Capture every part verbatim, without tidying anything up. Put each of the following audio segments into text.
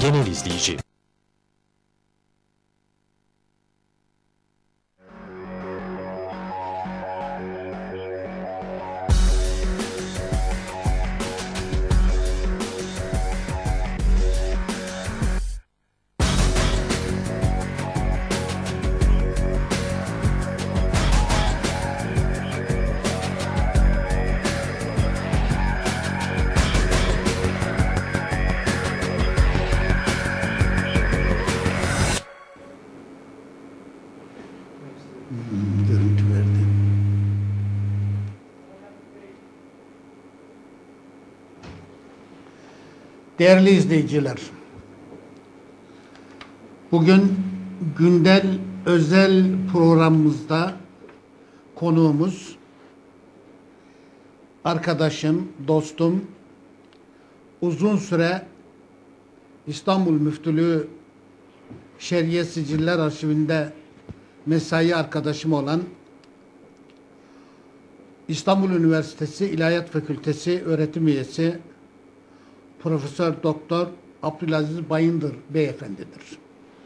genel izleyici. Görüntü verdi. Değerli izleyiciler, bugün gündel özel programımızda konuğumuz, arkadaşım, dostum, uzun süre İstanbul Müftülüğü Şer'iye Siciller Arşivinde mesai arkadaşım olan İstanbul Üniversitesi İlahiyat Fakültesi öğretim üyesi Profesör Doktor Abdülaziz Bayındır Beyefendidir.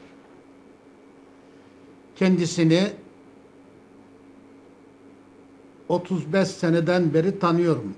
Kendisini otuz beş seneden beri tanıyorum.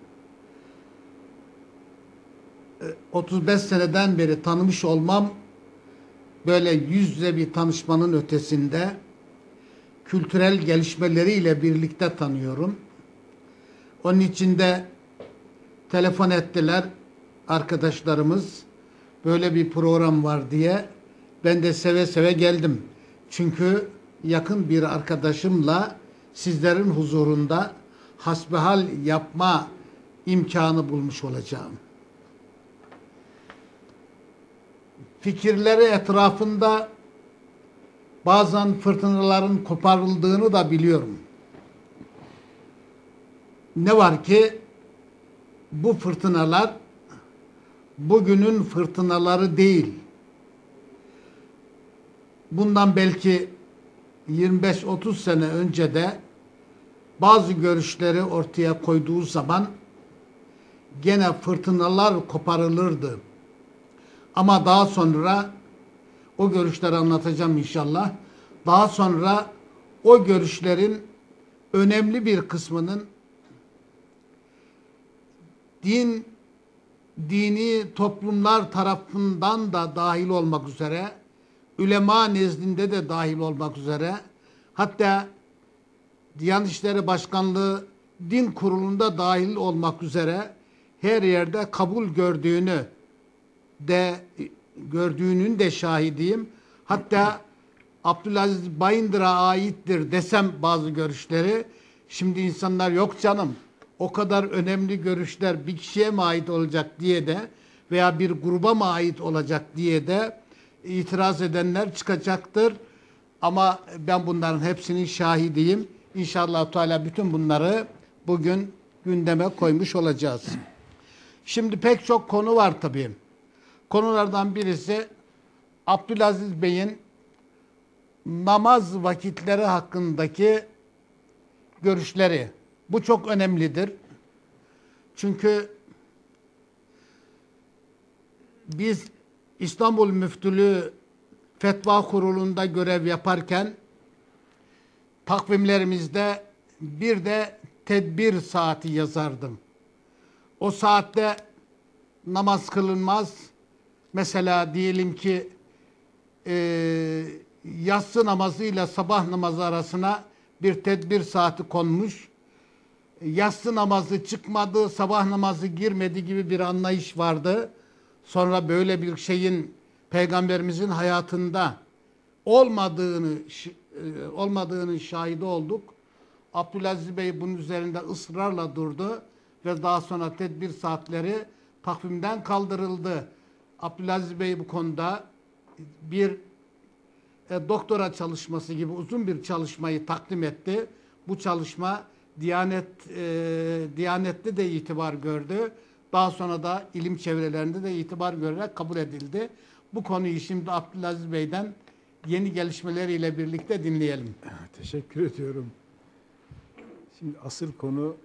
otuz beş seneden beri tanımış olmam, böyle yüz yüze bir tanışmanın ötesinde kültürel gelişmeleriyle birlikte tanıyorum. Onun için de telefon ettiler arkadaşlarımız, böyle bir program var diye. Ben de seve seve geldim. Çünkü yakın bir arkadaşımla sizlerin huzurunda hasbihal yapma imkanı bulmuş olacağım. Fikirleri etrafında bazen fırtınaların koparıldığını da biliyorum. Ne var ki bu fırtınalar bugünün fırtınaları değil. Bundan belki yirmi beş otuz sene önce de bazı görüşleri ortaya koyduğu zaman gene fırtınalar koparılırdı. Ama daha sonra o görüşleri anlatacağım inşallah. Daha sonra o görüşlerin önemli bir kısmının din, dini toplumlar tarafından da dahil olmak üzere, ülema nezdinde de dahil olmak üzere, hatta Diyanet İşleri Başkanlığı Din Kurulu'nda dahil olmak üzere her yerde kabul gördüğünü de gördüğünün de şahidiyim. Hatta Abdülaziz Bayındır'a aittir desem bazı görüşleri, şimdi insanlar yok canım, o kadar önemli görüşler bir kişiye mi ait olacak diye de veya bir gruba mı ait olacak diye de itiraz edenler çıkacaktır. Ama ben bunların hepsinin şahidiyim. İnşallah Teala bütün bunları bugün gündeme koymuş olacağız. Şimdi pek çok konu var tabii. Konulardan birisi Abdülaziz Bey'in namaz vakitleri hakkındaki görüşleri. Bu çok önemlidir. Çünkü biz İstanbul Müftülüğü Fetva Kurulu'nda görev yaparken takvimlerimizde bir de tedbir saati yazardım. O saatte namaz kılınmaz. Mesela diyelim ki e, yatsı namazıyla sabah namazı arasına bir tedbir saati konmuş. Yatsı namazı çıkmadı, sabah namazı girmedi gibi bir anlayış vardı. Sonra böyle bir şeyin Peygamberimizin hayatında olmadığını olmadığının şahidi olduk. Abdülaziz Bey bunun üzerinde ısrarla durdu ve daha sonra tedbir saatleri takvimden kaldırıldı. Abdülaziz Bey bu konuda bir e, doktora çalışması gibi uzun bir çalışmayı takdim etti. Bu çalışma Diyanet e, Diyanet'te de itibar gördü. Daha sonra da ilim çevrelerinde de itibar görerek kabul edildi. Bu konuyu şimdi Abdülaziz Bey'den yeni gelişmeleriyle birlikte dinleyelim. Teşekkür ediyorum. Şimdi asıl konu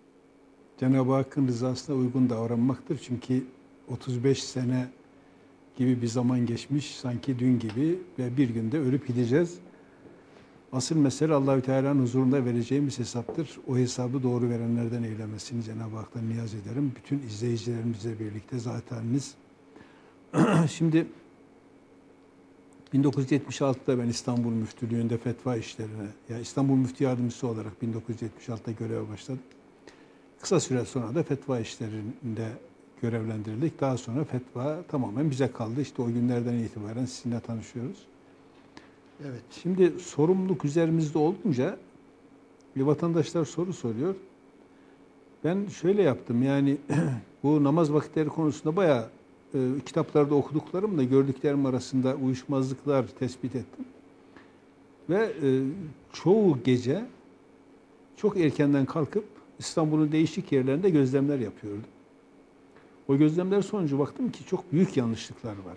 Cenab-ı Hakk'ın rızasına uygun davranmaktır. Çünkü otuz beş sene gibi bir zaman geçmiş, sanki dün gibi ve bir günde ölüp gideceğiz. Asıl mesele Allahü Teala'nın huzurunda vereceğimiz hesaptır. O hesabı doğru verenlerden eylemesini Cenab-ı Hak'tan niyaz ederim. Bütün izleyicilerimizle birlikte zateniniz. Şimdi bin dokuz yüz yetmiş altıda ben İstanbul Müftülüğü'nde fetva işlerine, yani İstanbul Müftü Yardımcısı olarak bin dokuz yüz yetmiş altıda göreve başladım. Kısa süre sonra da fetva işlerinde görevlendirildik. Daha sonra fetva tamamen bize kaldı. İşte o günlerden itibaren sizinle tanışıyoruz. Evet. Şimdi sorumluluk üzerimizde olunca bir vatandaşlar soru soruyor. Ben şöyle yaptım, yani bu namaz vakitleri konusunda bayağı e, kitaplarda okuduklarımla gördüklerim arasında uyuşmazlıklar tespit ettim. Ve e, çoğu gece çok erkenden kalkıp İstanbul'un değişik yerlerinde gözlemler yapıyordum. O gözlemler sonucu baktım ki çok büyük yanlışlıklar var.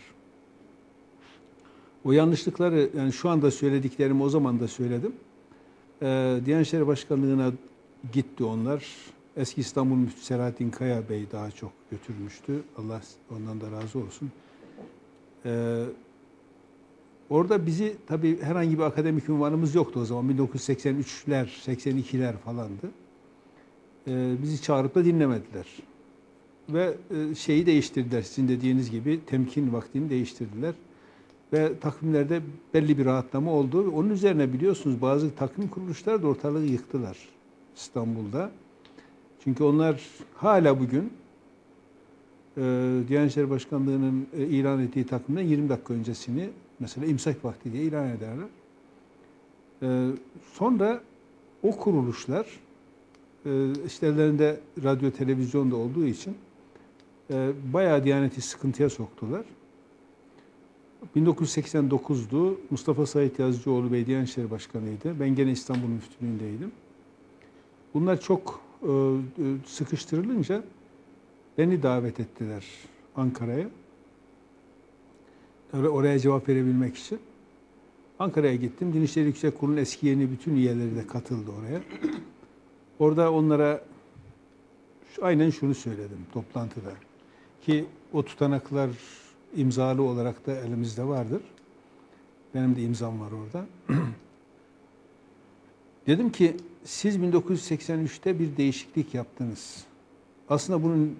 O yanlışlıkları, yani şu anda söylediklerimi o zaman da söyledim. Ee, Diyanet İşleri Başkanlığı'na gitti onlar. Eski İstanbul Müftüsü Selahattin Kaya Bey daha çok götürmüştü. Allah ondan da razı olsun. Ee, orada bizi, tabii herhangi bir akademik ünvanımız yoktu o zaman. bin dokuz yüz seksen üçler, seksen ikiler falandı. Ee, bizi çağırıp da dinlemediler. Ve e, şeyi değiştirdiler, sizin dediğiniz gibi temkin vaktini değiştirdiler. Ve takvimlerde belli bir rahatlama oldu. Onun üzerine biliyorsunuz bazı takvim kuruluşları da ortalığı yıktılar İstanbul'da. Çünkü onlar hala bugün e, Diyanet İşleri Başkanlığı'nın e, ilan ettiği takvimden yirmi dakika öncesini mesela imsak vakti diye ilan ederler. E, sonra o kuruluşlar e, işte ellerinde radyo, televizyon da olduğu için e, bayağı Diyanet'i sıkıntıya soktular. bin dokuz yüz seksen dokuzdu. Mustafa Said Yazıcıoğlu Bey Diyanet İşleri Başkanı'ydı. Ben gene İstanbul Müftülüğü'ndeydim. Bunlar çok e, sıkıştırılınca beni davet ettiler Ankara'ya. Oraya cevap verebilmek için. Ankara'ya gittim. Din İşleri Yüksek Kurulu'nun eski yeni bütün üyeleri de katıldı oraya. Orada onlara aynen şunu söyledim toplantıda. Ki o tutanaklar imzalı olarak da elimizde vardır. Benim de imzam var orada. Dedim ki siz bin dokuz yüz seksen üçte bir değişiklik yaptınız. Aslında bunun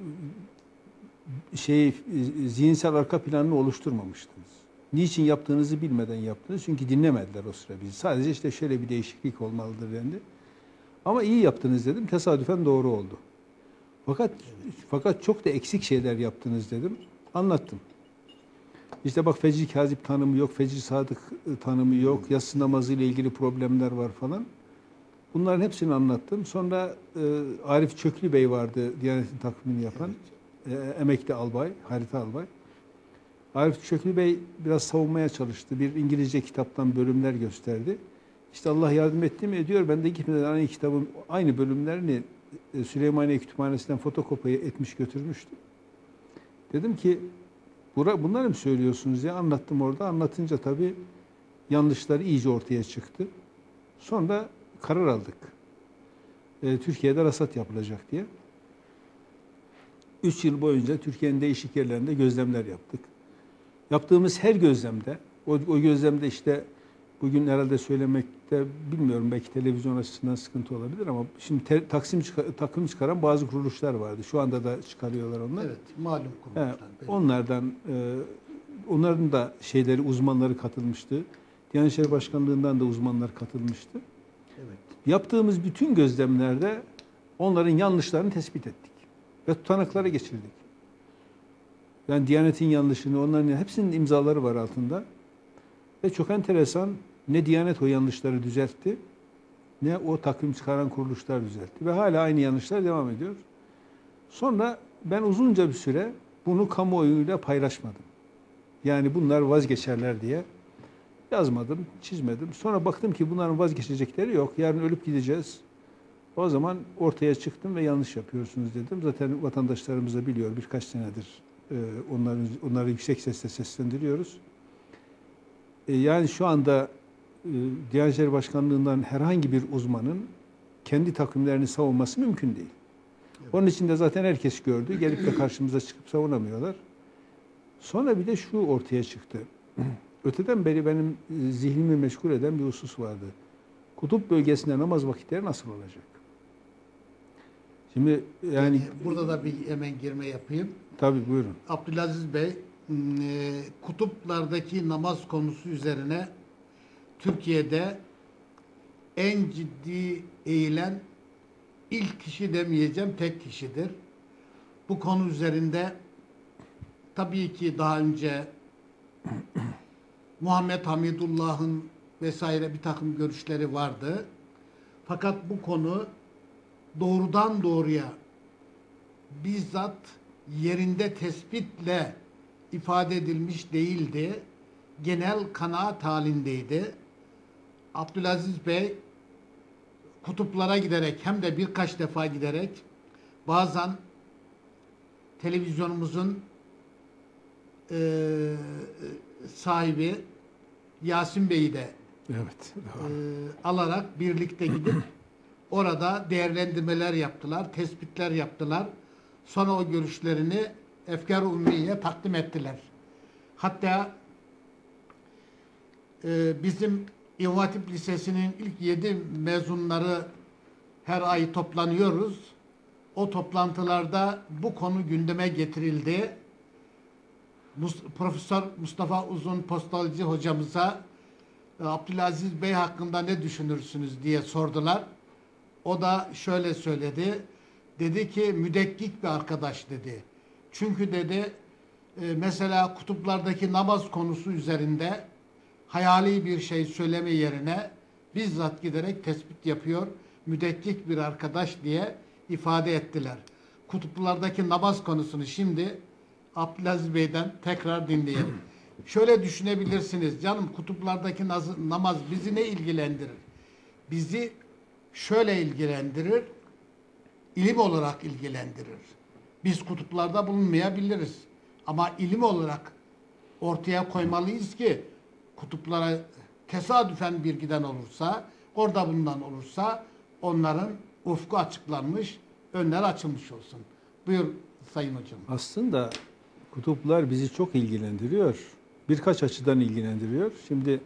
şey zihinsel arka planını oluşturmamıştınız. Niçin yaptığınızı bilmeden yaptınız. Çünkü dinlemediler o sıra bizi. Sadece işte şöyle bir değişiklik olmalıdır dendi. Ama iyi yaptınız dedim. Tesadüfen doğru oldu. Fakat fakat çok da eksik şeyler yaptınız dedim. Anlattım. İşte bak Fecri Kazip tanımı yok, Fecri Sadık tanımı yok, yatsı namazı ile ilgili problemler var falan. Bunların hepsini anlattım. Sonra e, Arif Çöklü Bey vardı Diyanet'in takvimini yapan. Evet. E, emekli albay, harita albay. Arif Çöklü Bey biraz savunmaya çalıştı. Bir İngilizce kitaptan bölümler gösterdi. İşte Allah yardım etti mi ediyor. Ben de gitmeden aynı kitabın aynı bölümlerini e, Süleymaniye Kütüphanesi'nden fotokopi etmiş götürmüştüm. Dedim ki bunları mı söylüyorsunuz ya? Anlattım orada. Anlatınca tabii yanlışları iyice ortaya çıktı. Sonra karar aldık. E, Türkiye'de rasat yapılacak diye. Üç yıl boyunca Türkiye'nin değişik yerlerinde gözlemler yaptık. Yaptığımız her gözlemde, o, o gözlemde işte bugün herhalde söylemekte bilmiyorum, belki televizyon açısından sıkıntı olabilir ama şimdi te, taksim çıkar, takım çıkaran bazı kuruluşlar vardı. Şu anda da çıkarıyorlar onlar. Evet, malum kuruluşlar. He, onlardan, e, onların da şeyleri, uzmanları katılmıştı. Diyanet İşleri Başkanlığı'ndan da uzmanlar katılmıştı. Evet. Yaptığımız bütün gözlemlerde onların yanlışlarını tespit ettik. Ve tutanaklara geçirdik. Yani Diyanet'in yanlışını, onların hepsinin imzaları var altında. Ve çok enteresan, ne Diyanet o yanlışları düzeltti, ne o takvim çıkaran kuruluşlar düzeltti. Ve hala aynı yanlışlar devam ediyor. Sonra ben uzunca bir süre bunu kamuoyuyla paylaşmadım. Yani bunlar vazgeçerler diye yazmadım, çizmedim. Sonra baktım ki bunların vazgeçecekleri yok. Yarın ölüp gideceğiz. O zaman ortaya çıktım ve yanlış yapıyorsunuz dedim. Zaten vatandaşlarımız da biliyor, birkaç senedir onları, onları yüksek sesle seslendiriyoruz. Yani şu anda Diyanet İşleri Başkanlığı'ndan herhangi bir uzmanın kendi takvimlerini savunması mümkün değil. Evet. Onun için de zaten herkes gördü. Gelip de karşımıza çıkıp savunamıyorlar. Sonra bir de şu ortaya çıktı. Öteden beri benim e, zihnimi meşgul eden bir husus vardı. Kutup bölgesinde namaz vakitleri nasıl olacak? Şimdi yani, Yani burada da bir hemen girme yapayım. tabii buyurun. Abdülaziz Bey, e, kutuplardaki namaz konusu üzerine Türkiye'de en ciddi eğilen ilk kişi demeyeceğim, tek kişidir. Bu konu üzerinde tabii ki daha önce Muhammed Hamidullah'ın vesaire bir takım görüşleri vardı. Fakat bu konu doğrudan doğruya bizzat yerinde tespitle ifade edilmiş değildi. Genel kanaat halindeydi. Abdülaziz Bey kutuplara giderek hem de birkaç defa giderek bazen televizyonumuzun e, sahibi Yasin Bey'i de Evet. e, alarak birlikte gidip orada değerlendirmeler yaptılar, tespitler yaptılar. Sonra o görüşlerini Efkar-ı Ummiye'ye takdim ettiler. Hatta e, bizim İmam Hatip Lisesi'nin ilk yedi mezunları her ay toplanıyoruz. O toplantılarda bu konu gündeme getirildi. Mus- Profesör Mustafa Uzun Postalcı hocamıza e, Abdülaziz Bey hakkında ne düşünürsünüz diye sordular. O da şöyle söyledi. Dedi ki müdekkik bir arkadaş dedi. Çünkü dedi e, mesela kutuplardaki namaz konusu üzerinde hayali bir şey söyleme yerine bizzat giderek tespit yapıyor. Müdekkik bir arkadaş diye ifade ettiler. Kutuplardaki namaz konusunu şimdi Abdülaziz Bey'den tekrar dinleyelim. Şöyle düşünebilirsiniz canım, kutuplardaki naz- namaz bizi ne ilgilendirir? Bizi şöyle ilgilendirir, ilim olarak ilgilendirir. Biz kutuplarda bulunmayabiliriz. Ama ilim olarak ortaya koymalıyız ki kutuplara tesadüfen bir giden olursa, orada bulunan olursa onların ufku açıklanmış, önler açılmış olsun. Buyur Sayın Hocam. Aslında kutuplar bizi çok ilgilendiriyor. Birkaç açıdan ilgilendiriyor. Şimdi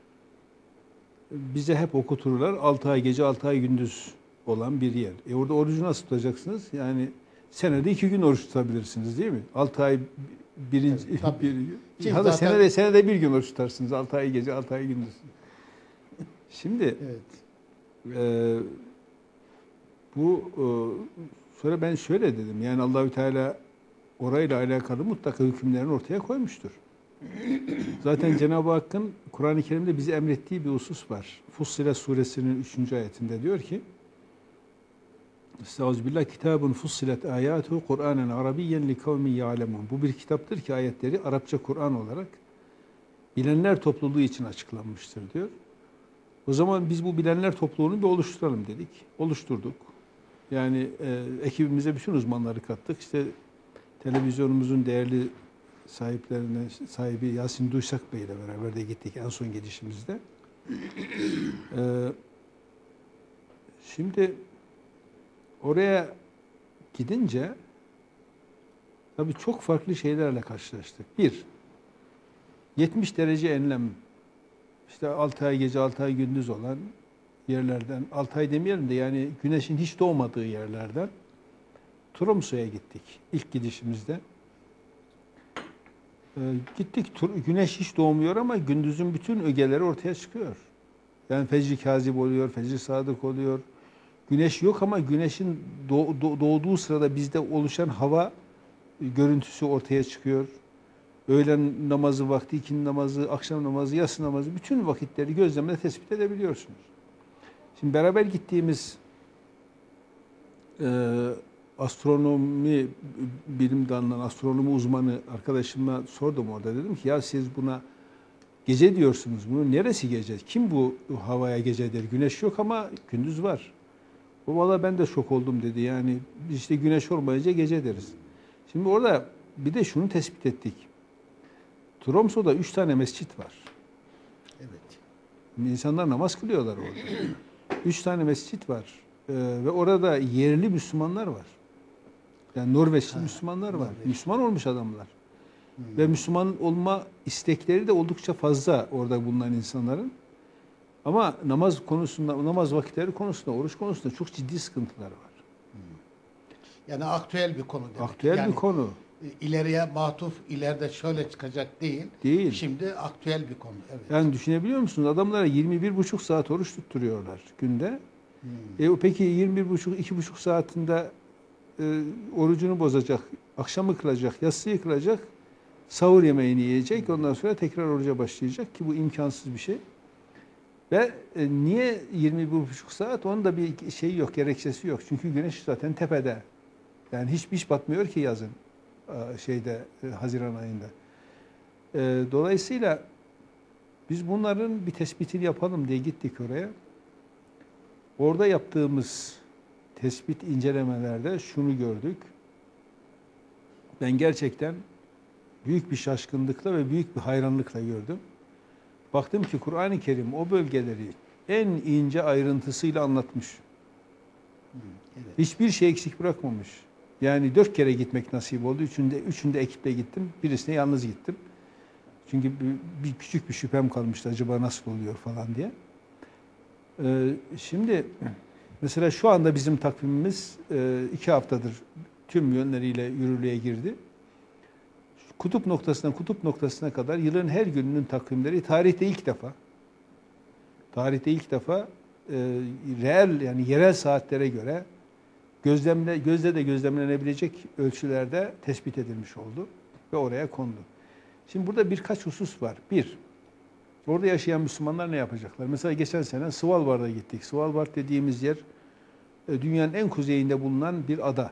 bize hep okuturlar altı ay gece altı ay gündüz olan bir yer. E orada orucu nasıl tutacaksınız? Yani senede iki gün oruç tutabilirsiniz değil mi? altı ay birinci Evet, tabii. bir gün. Ki Ya da zaten- senede senede bir gün oruç tutarsınız. altı ay gece altı ay gündüz. Şimdi Evet. e, bu e, sonra ben şöyle dedim. Yani Allahü Teala orayla alakalı mutlaka hükümlerini ortaya koymuştur. Zaten Cenab-ı Hakk'ın Kur'an-ı Kerim'de bize emrettiği bir husus var. Fussilet suresinin üçüncü ayetinde diyor ki Estağfirullah, kitabun fussilet ayatuhu Kur'anen Arabiyyen li kavmin ya'lemun. Bu bir kitaptır ki ayetleri Arapça Kur'an olarak bilenler topluluğu için açıklanmıştır diyor. O zaman biz bu bilenler topluluğunu bir oluşturalım dedik. Oluşturduk. Yani e, ekibimize bütün uzmanları kattık. İşte televizyonumuzun değerli sahiplerine, sahibi Yasin Duysak Bey ile beraber de gittik en son gidişimizde. Ee, şimdi oraya gidince tabii çok farklı şeylerle karşılaştık. Bir, yetmiş derece enlem, işte altı ay gece altı ay gündüz olan yerlerden, altı ay demeyelim de yani güneşin hiç doğmadığı yerlerden Tromso'ya gittik ilk gidişimizde. Ee, gittik, tur, güneş hiç doğmuyor ama gündüzün bütün ögeleri ortaya çıkıyor. Yani fecri kazip oluyor, fecri sadık oluyor. Güneş yok ama güneşin doğ, doğ, doğduğu sırada bizde oluşan hava görüntüsü ortaya çıkıyor. Öğlen namazı vakti, ikindi namazı, akşam namazı, yatsı namazı bütün vakitleri gözlemle tespit edebiliyorsunuz. Şimdi beraber gittiğimiz e, astronomi bilim dalından astronomi uzmanı arkadaşıma sordum orada. Dedim ki ya siz buna gece diyorsunuz. Bunun neresi gece? Kim bu havaya gece der? Güneş yok ama gündüz var. O valla ben de şok oldum dedi. Yani biz işte güneş olmayınca gece deriz. Şimdi orada bir de şunu tespit ettik. Tromso'da üç tane mescit var. Evet. İnsanlar namaz kılıyorlar orada. Üç tane mescit var. Ee, ve orada yerli Müslümanlar var. Yani Norveçli Ha, Müslümanlar var. Norveç. Müslüman olmuş adamlar. Ve Müslüman olma istekleri de oldukça fazla orada bulunan insanların. Ama namaz konusunda, namaz vakitleri konusunda, oruç konusunda çok ciddi sıkıntılar var. Yani aktüel bir konu demek. Aktüel yani, bir konu. İleriye matuf, ileride şöyle çıkacak değil. Değil. Şimdi aktüel bir konu. Evet. Yani düşünebiliyor musunuz? Adamlara yirmi bir buçuk saat oruç tutturuyorlar günde. Hmm. E, peki yirmi bir buçuk, iki buçuk saatinde e, orucunu bozacak, akşamı kılacak, yatsıyı kılacak, sahur yemeğini yiyecek, ondan sonra tekrar oruca başlayacak ki bu imkansız bir şey. Ve e, niye yirmi bir buçuk saat? Onun da bir şeyi yok, gerekçesi yok. Çünkü güneş zaten tepede. Yani hiç hiç batmıyor ki yazın e, şeyde e, Haziran ayında. E, dolayısıyla biz bunların bir tespitini yapalım diye gittik oraya. Orada yaptığımız tespit incelemelerde şunu gördük. Ben gerçekten büyük bir şaşkınlıkla ve büyük bir hayranlıkla gördüm. Baktım ki Kur'an-ı Kerim o bölgeleri en ince ayrıntısıyla anlatmış. Evet. Hiçbir şey eksik bırakmamış. Yani dört kere gitmek nasip oldu. Üçünde, üçünde ekiple gittim. Birisine yalnız gittim. Çünkü bir, bir küçük bir şüphem kalmıştı. Acaba nasıl oluyor falan diye. Ee, şimdi mesela şu anda bizim takvimimiz e, iki haftadır tüm yönleriyle yürürlüğe girdi. Kutup noktasından kutup noktasına kadar yılın her gününün takvimleri tarihte ilk defa tarihte ilk defa e, reel yani yerel saatlere göre gözlemle gözle de gözlemlenebilecek ölçülerde tespit edilmiş oldu ve oraya kondu. Şimdi burada birkaç husus var. Bir, orada yaşayan Müslümanlar ne yapacaklar? Mesela geçen sene Svalbard'a gittik. Svalbard dediğimiz yer dünyanın en kuzeyinde bulunan bir ada.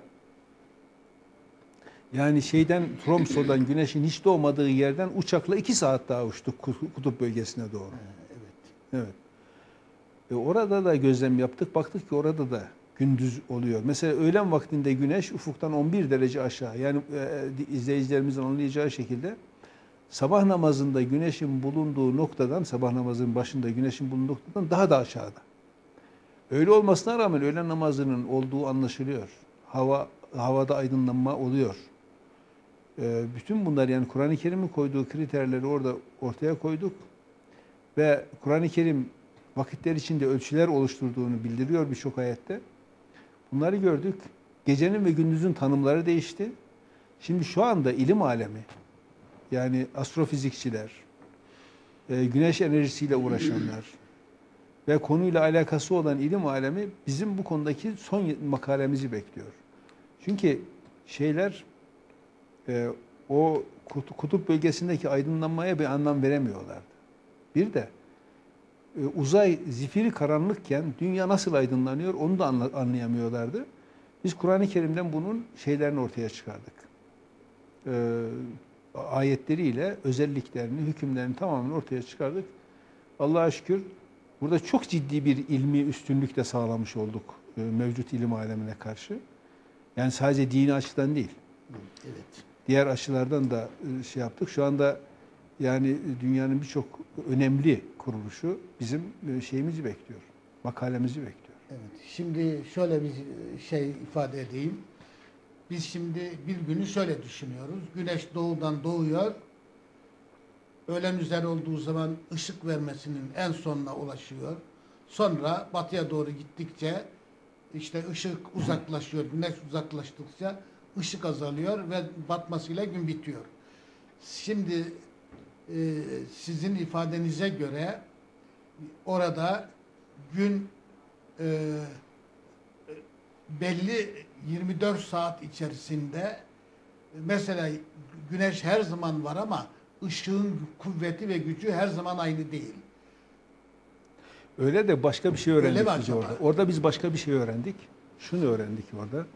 Yani şeyden Tromso'dan güneşin hiç doğmadığı yerden uçakla iki saat daha uçtuk kutup bölgesine doğru. Evet. Evet. E orada da gözlem yaptık. Baktık ki orada da gündüz oluyor. Mesela öğlen vaktinde güneş ufuktan on bir derece aşağı. Yani e, izleyicilerimizin anlayacağı şekilde sabah namazında güneşin bulunduğu noktadan, sabah namazının başında güneşin bulunduğu noktadan daha da aşağıda. Öyle olmasına rağmen öğlen namazının olduğu anlaşılıyor. Hava havada aydınlanma oluyor. E, bütün bunlar yani Kur'an-ı Kerim'in koyduğu kriterleri orada ortaya koyduk ve Kur'an-ı Kerim vakitler içinde ölçüler oluşturduğunu bildiriyor birçok ayette. Bunları gördük. Gecenin ve gündüzün tanımları değişti. Şimdi şu anda ilim alemi, yani astrofizikçiler, güneş enerjisiyle uğraşanlar ve konuyla alakası olan ilim alemi bizim bu konudaki son makalemizi bekliyor. Çünkü şeyler o kutup bölgesindeki aydınlanmaya bir anlam veremiyorlardı. Bir de uzay zifiri karanlıkken dünya nasıl aydınlanıyor onu da anlayamıyorlardı. Biz Kur'an-ı Kerim'den bunun şeylerini ortaya çıkardık. Ee, ayetleriyle özelliklerini, hükümlerini tamamen ortaya çıkardık. Allah'a şükür burada çok ciddi bir ilmi üstünlük de sağlamış olduk e, mevcut ilim alemine karşı. Yani sadece dini açıdan değil. Evet. Diğer açılardan da e, şey yaptık. Şu anda yani dünyanın birçok önemli kuruluşu bizim şeyimizi bekliyor. Makalemizi bekliyor. Evet. Şimdi şöyle bir şey ifade edeyim. Biz şimdi bir günü şöyle düşünüyoruz. Güneş doğudan doğuyor. Öğlen üzeri olduğu zaman ışık vermesinin en sonuna ulaşıyor. Sonra batıya doğru gittikçe işte ışık uzaklaşıyor. Güneş uzaklaştıkça ışık azalıyor ve batmasıyla gün bitiyor. Şimdi e, sizin ifadenize göre orada gün e, belli yirmi dört saat içerisinde mesela güneş her zaman var ama ışığın kuvveti ve gücü her zaman aynı değil. Öyle de başka bir şey öğrendik Öyle mi biz acaba? orada. Orada biz başka bir şey öğrendik. Şunu öğrendik orada.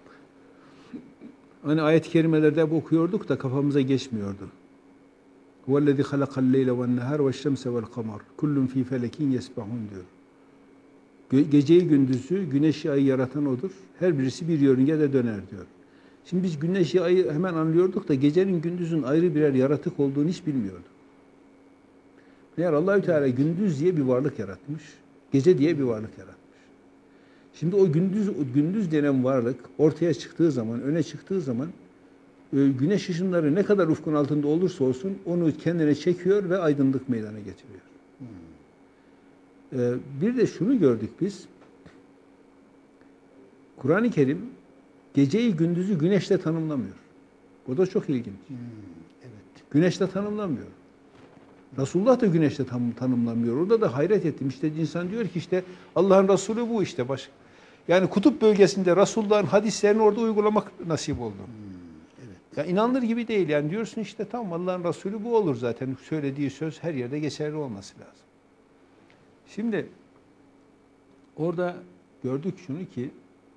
Hani ayet-i kerimelerde hep okuyorduk da kafamıza geçmiyordu. وَالَّذِي خَلَقَ اللَّيْلَ وَالنَّهَارَ وَالشَّمْسَ وَالْقَمَرَ كُلٌّ ف۪ي فَلَكٍ يَسْبَحُونَ diyor. Geceyi gündüzü, güneşi ayı yaratan odur. Her birisi bir yörüngede döner diyor. Şimdi biz güneşi ayı hemen anlıyorduk da gecenin gündüzün ayrı birer yaratık olduğunu hiç bilmiyorduk. Meğer Allahü Teala gündüz diye bir varlık yaratmış, gece diye bir varlık yaratmış. Şimdi o gündüz o gündüz denen varlık ortaya çıktığı zaman, öne çıktığı zaman güneş ışınları ne kadar ufkun altında olursa olsun onu kendine çekiyor ve aydınlık meydana getiriyor. Hmm. Bir de şunu gördük biz. Kur'an-ı Kerim geceyi gündüzü güneşle tanımlamıyor. Bu da çok ilginç. Hmm, evet. Güneşle tanımlamıyor. Resulullah da güneşle tam, tanımlamıyor. Orada da hayret ettim. İşte insan diyor ki işte Allah'ın Resulü bu işte. Baş. Yani kutup bölgesinde Resulullah'ın hadislerini orada uygulamak nasip oldu. Hmm, evet. Ya inanılır gibi değil. Yani diyorsun işte tamam Allah'ın Resulü bu olur zaten. Söylediği söz her yerde geçerli olması lazım. Şimdi orada gördük şunu ki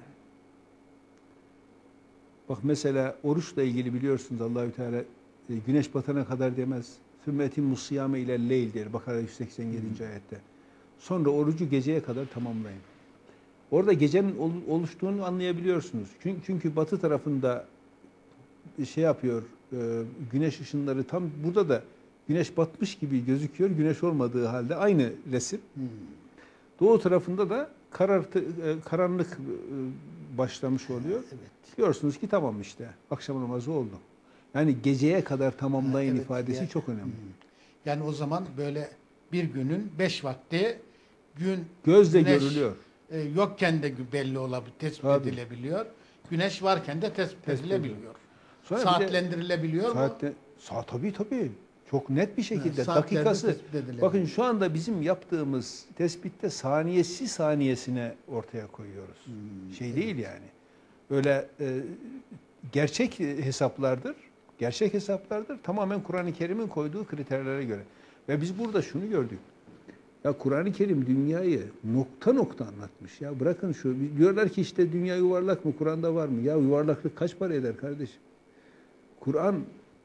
bak mesela oruçla ilgili biliyorsunuz Allahü Teala güneş batana kadar demez. Sümmetin musiyame ile leyl der. Bakara yüz seksen yedinci ayette. Sonra orucu geceye kadar tamamlayın. Orada gecenin oluştuğunu anlayabiliyorsunuz. Çünkü, çünkü batı tarafında şey yapıyor, güneş ışınları tam burada da güneş batmış gibi gözüküyor. Güneş olmadığı halde aynı resim. Hmm. Doğu tarafında da karartı, karanlık başlamış oluyor. Evet. Diyorsunuz ki tamam işte akşam namazı oldu. Yani geceye kadar tamamlayın ha, evet, ifadesi yani, çok önemli. Yani o zaman böyle bir günün beş vakti gün gözle güneş, görülüyor. E, yokken de belli olabilir, tespit Tabii. edilebiliyor. Güneş varken de tespit, tespit edilebiliyor. Sonra saatlendirilebiliyor mu? Saatte, saat tabii tabii. Çok net bir şekilde. Ha, dakikası. Bakın şu anda bizim yaptığımız tespitte saniyesi saniyesine ortaya koyuyoruz. Hmm, şey evet. değil yani. Öyle e, gerçek hesaplardır. Gerçek hesaplardır. Tamamen Kur'an-ı Kerim'in koyduğu kriterlere göre. Ve biz burada şunu gördük. Ya Kur'an-ı Kerim dünyayı nokta nokta anlatmış. Ya bırakın şu. Diyorlar ki işte dünya yuvarlak mı? Kur'an'da var mı? Ya yuvarlaklık kaç para eder kardeşim? Kur'an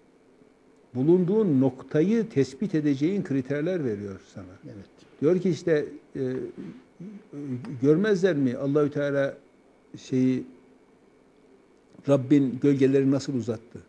bulunduğun noktayı tespit edeceğin kriterler veriyor sana. Evet. Diyor ki işte e, görmezler mi Allahü Teala şeyi Rabbin gölgeleri nasıl uzattı?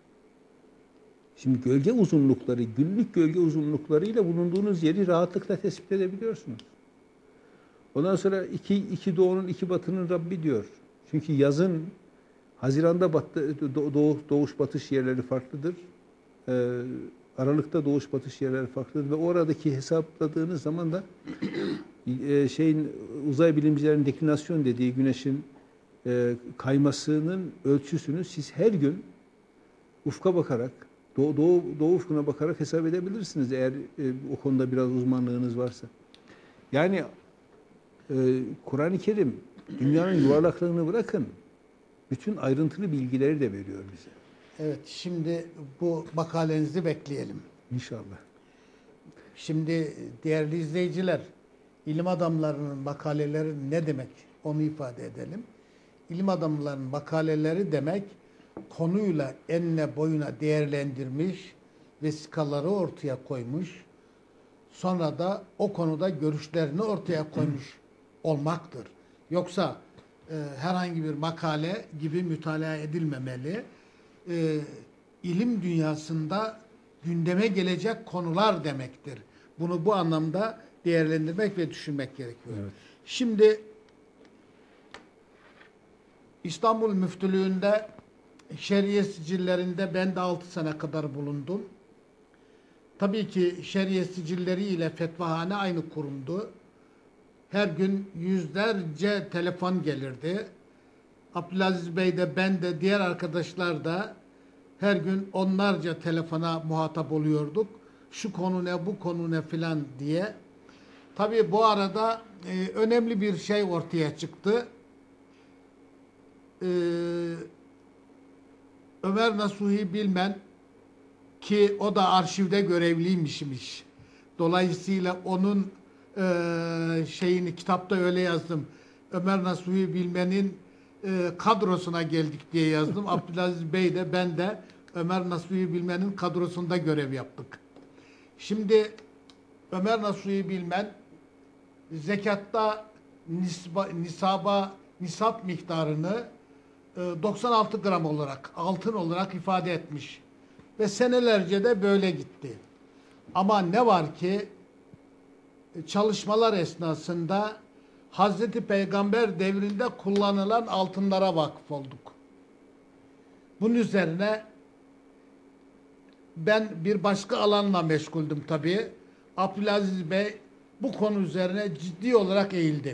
Şimdi gölge uzunlukları, günlük gölge uzunluklarıyla bulunduğunuz yeri rahatlıkla tespit edebiliyorsunuz. Ondan sonra iki, iki doğunun, iki batının Rabbi diyor. Çünkü yazın Haziran'da battı, doğu, doğuş batış yerleri farklıdır. Ee, Aralık'ta doğuş batış yerleri farklıdır ve oradaki hesapladığınız zaman da e, şeyin uzay bilimcilerin deklinasyon dediği güneşin e, kaymasının ölçüsünü siz her gün ufka bakarak Doğu, doğu, doğu ufkuna bakarak hesap edebilirsiniz eğer e, o konuda biraz uzmanlığınız varsa. Yani e, Kur'an-ı Kerim dünyanın yuvarlaklığını bırakın, bütün ayrıntılı bilgileri de veriyor bize. Evet, şimdi bu makalenizi bekleyelim. İnşallah. Şimdi değerli izleyiciler, ilim adamlarının makaleleri ne demek onu ifade edelim. İlim adamlarının makaleleri demek, konuyla enine boyuna değerlendirmiş, vesikaları ortaya koymuş, sonra da o konuda görüşlerini ortaya koymuş olmaktır. Yoksa e, herhangi bir makale gibi mütalaa edilmemeli. E, ilim dünyasında gündeme gelecek konular demektir. Bunu bu anlamda değerlendirmek ve düşünmek gerekiyor. Evet. Şimdi İstanbul Müftülüğü'nde şeriye sicillerinde ben de altı sene kadar bulundum. Tabii ki şeriye sicilleri ile fetvahane aynı kurumdu. Her gün yüzlerce telefon gelirdi. Abdülaziz Bey de ben de diğer arkadaşlar da her gün onlarca telefona muhatap oluyorduk. Şu konu ne, bu konu ne filan diye. Tabii bu arada e, önemli bir şey ortaya çıktı. Eee Ömer Nasuhi Bilmen ki o da arşivde görevliymişmiş. Dolayısıyla onun e, şeyini kitapta öyle yazdım. Ömer Nasuhi Bilmen'in e, kadrosuna geldik diye yazdım. Abdülaziz Bey de ben de Ömer Nasuhi Bilmen'in kadrosunda görev yaptık. Şimdi Ömer Nasuhi Bilmen zekatta nisba, nisaba nisap miktarını doksan altı gram olarak, altın olarak ifade etmiş. Ve senelerce de böyle gitti. Ama ne var ki çalışmalar esnasında Hazreti Peygamber devrinde kullanılan altınlara vakıf olduk. Bunun üzerine ben bir başka alanla meşguldüm tabii. Abdülaziz Bey bu konu üzerine ciddi olarak eğildi.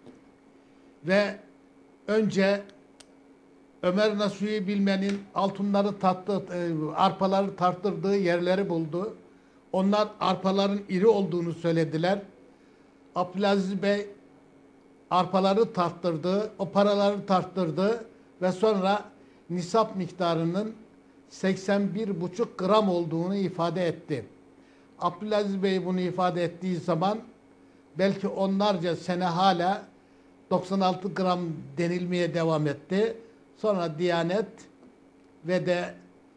Ve önce Ömer Nasuhi Bilmen'in altınları tarttı, arpaları tarttırdığı yerleri buldu. Onlar arpaların iri olduğunu söylediler. Abdülaziz Bey arpaları tarttırdı, o paraları tarttırdı ve sonra nisap miktarının seksen bir buçuk gram olduğunu ifade etti. Abdülaziz Bey bunu ifade ettiği zaman belki onlarca sene hala doksan altı gram denilmeye devam etti. Sonra Diyanet ve de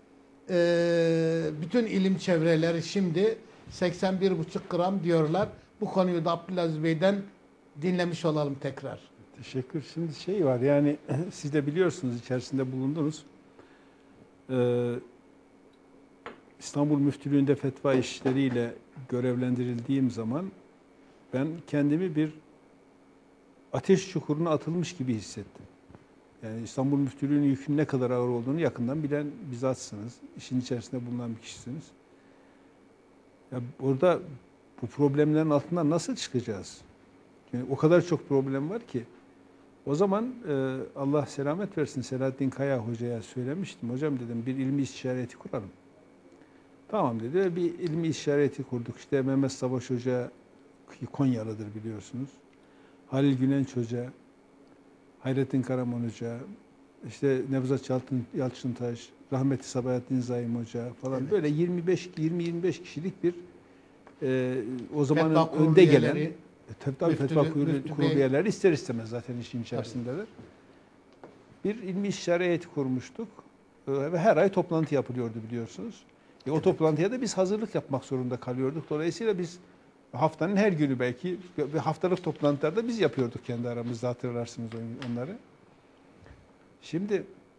e, bütün ilim çevreleri şimdi seksen bir buçuk gram diyorlar. Bu konuyu da Abdülaziz Bey'den dinlemiş olalım tekrar. Teşekkür. Şimdi şey var yani siz de biliyorsunuz, içerisinde bulundunuz. Ee, İstanbul Müftülüğü'nde fetva işleriyle görevlendirildiğim zaman ben kendimi bir ateş çukuruna atılmış gibi hissettim. Yani İstanbul Müftülüğü'nün yükünün ne kadar ağır olduğunu yakından bilen bizzatsınız. İşin içerisinde bulunan bir kişisiniz. Ya orada bu problemlerin altından nasıl çıkacağız? Yani o kadar çok problem var ki. O zaman e, Allah selamet versin, Selahattin Kaya Hoca'ya söylemiştim. Hocam dedim, bir ilmi istişareti kuralım. Tamam dedi. Bir ilmi istişareti kurduk. İşte Mehmet Savaş Hoca, Konyalıdır biliyorsunuz. Halil Günenç Hoca, Hayrettin Karaman Hoca, işte Nevzat Çaltın, Yalçıntaş, rahmetli Sabahattin Zaim Hoca falan, evet. Böyle yirmi beş yirmi yirmi beş kişilik bir e, o zamanın Fetva önde gelen üyeleri, tabii, tabii müftülü, fetva kurulu, müftü kurulu bey. üyeleri ister istemez zaten işin içerisindeler. Bir ilmi istişare heyeti kurmuştuk e, ve her ay toplantı yapılıyordu biliyorsunuz. E, o evet. Toplantıya da biz hazırlık yapmak zorunda kalıyorduk. Dolayısıyla biz haftanın her günü belki ve haftalık toplantılarda biz yapıyorduk kendi aramızda, hatırlarsınız onları. Şimdi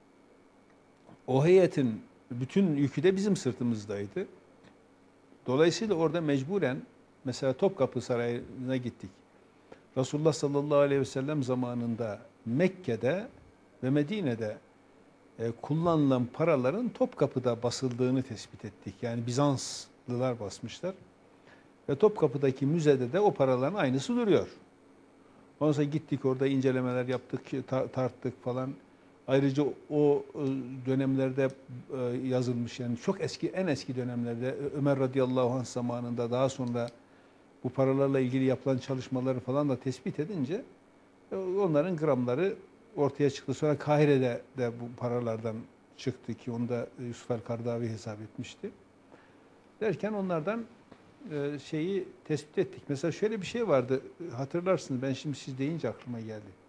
o heyetin bütün yükü de bizim sırtımızdaydı. Dolayısıyla orada mecburen mesela Topkapı Sarayı'na gittik. Resulullah sallallahu aleyhi ve sellem zamanında Mekke'de ve Medine'de e, kullanılan paraların Topkapı'da basıldığını tespit ettik. Yani Bizanslılar basmışlar. Ve Topkapı'daki müzede de o paraların aynısı duruyor. Ondan sonra gittik, orada incelemeler yaptık, tarttık falan. Ayrıca o dönemlerde yazılmış, yani çok eski, en eski dönemlerde Ömer radıyallahu anh zamanında, daha sonra bu paralarla ilgili yapılan çalışmaları falan da tespit edince onların gramları ortaya çıktı. Sonra Kahire'de de bu paralardan çıktı ki onu da Yusuf el-Kardavi hesap etmişti. Derken onlardan şeyi tespit ettik. Mesela şöyle bir şey vardı, hatırlarsınız, ben şimdi siz deyince aklıma geldi.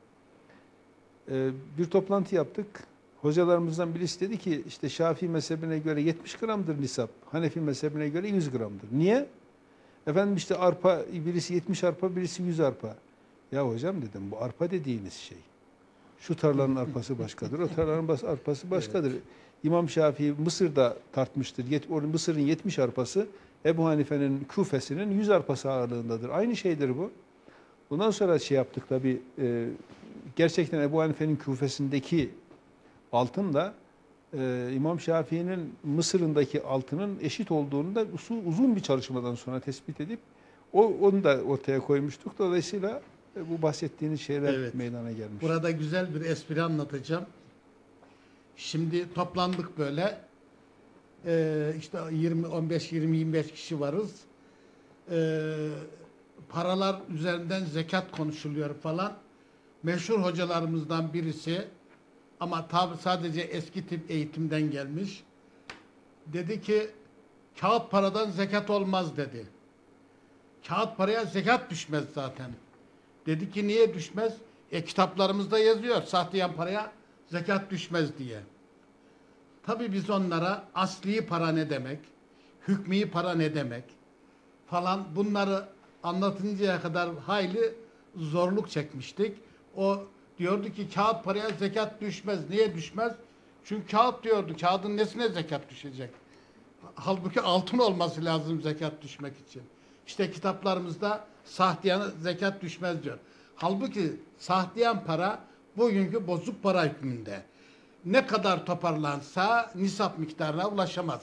Bir toplantı yaptık. Hocalarımızdan birisi dedi ki işte Şafii mezhebine göre yetmiş gramdır nisap. Hanefi mezhebine göre yüz gramdır. Niye? Efendim işte arpa, birisi yetmiş arpa, birisi yüz arpa. Ya hocam dedim, bu arpa dediğiniz şey, şu tarlanın arpası başkadır, o tarlanın arpası başkadır. Evet. İmam Şafii Mısır'da tartmıştır. Mısır'ın yetmiş arpası Ebu Hanife'nin Küfesi'nin yüz arpası ağırlığındadır. Aynı şeydir bu. Bundan sonra şey yaptık tabii, e, gerçekten Ebu Hanife'nin Küfesi'ndeki altınla e, İmam Şafii'nin Mısır'ındaki altının eşit olduğunu da uzun bir çalışmadan sonra tespit edip o, onu da ortaya koymuştuk. Dolayısıyla e, bu bahsettiğiniz şeyler evet. meydana gelmiş. Burada güzel bir espri anlatacağım. Şimdi toplandık böyle. Ee, işte yirmi on beş yirmi yirmi beş kişi varız. Ee, paralar üzerinden zekat konuşuluyor falan. Meşhur hocalarımızdan birisi, ama tabi sadece eski tip eğitimden gelmiş, dedi ki kağıt paradan zekat olmaz dedi. Kağıt paraya zekat düşmez zaten. Dedi ki niye düşmez? E kitaplarımızda yazıyor, sahteyen paraya zekat düşmez diye. Tabii biz onlara asli para ne demek, hükmî para ne demek falan, bunları anlatıncaya kadar hayli zorluk çekmiştik. O diyordu ki kağıt paraya zekat düşmez. Niye düşmez? Çünkü kağıt diyordu. Kağıdın nesine zekat düşecek? Halbuki altın olması lazım zekat düşmek için. İşte kitaplarımızda sahteyen zekat düşmez diyor. Halbuki sahteyen para bugünkü bozuk para hükmünde. Ne kadar toparlansa nisap miktarına ulaşamaz.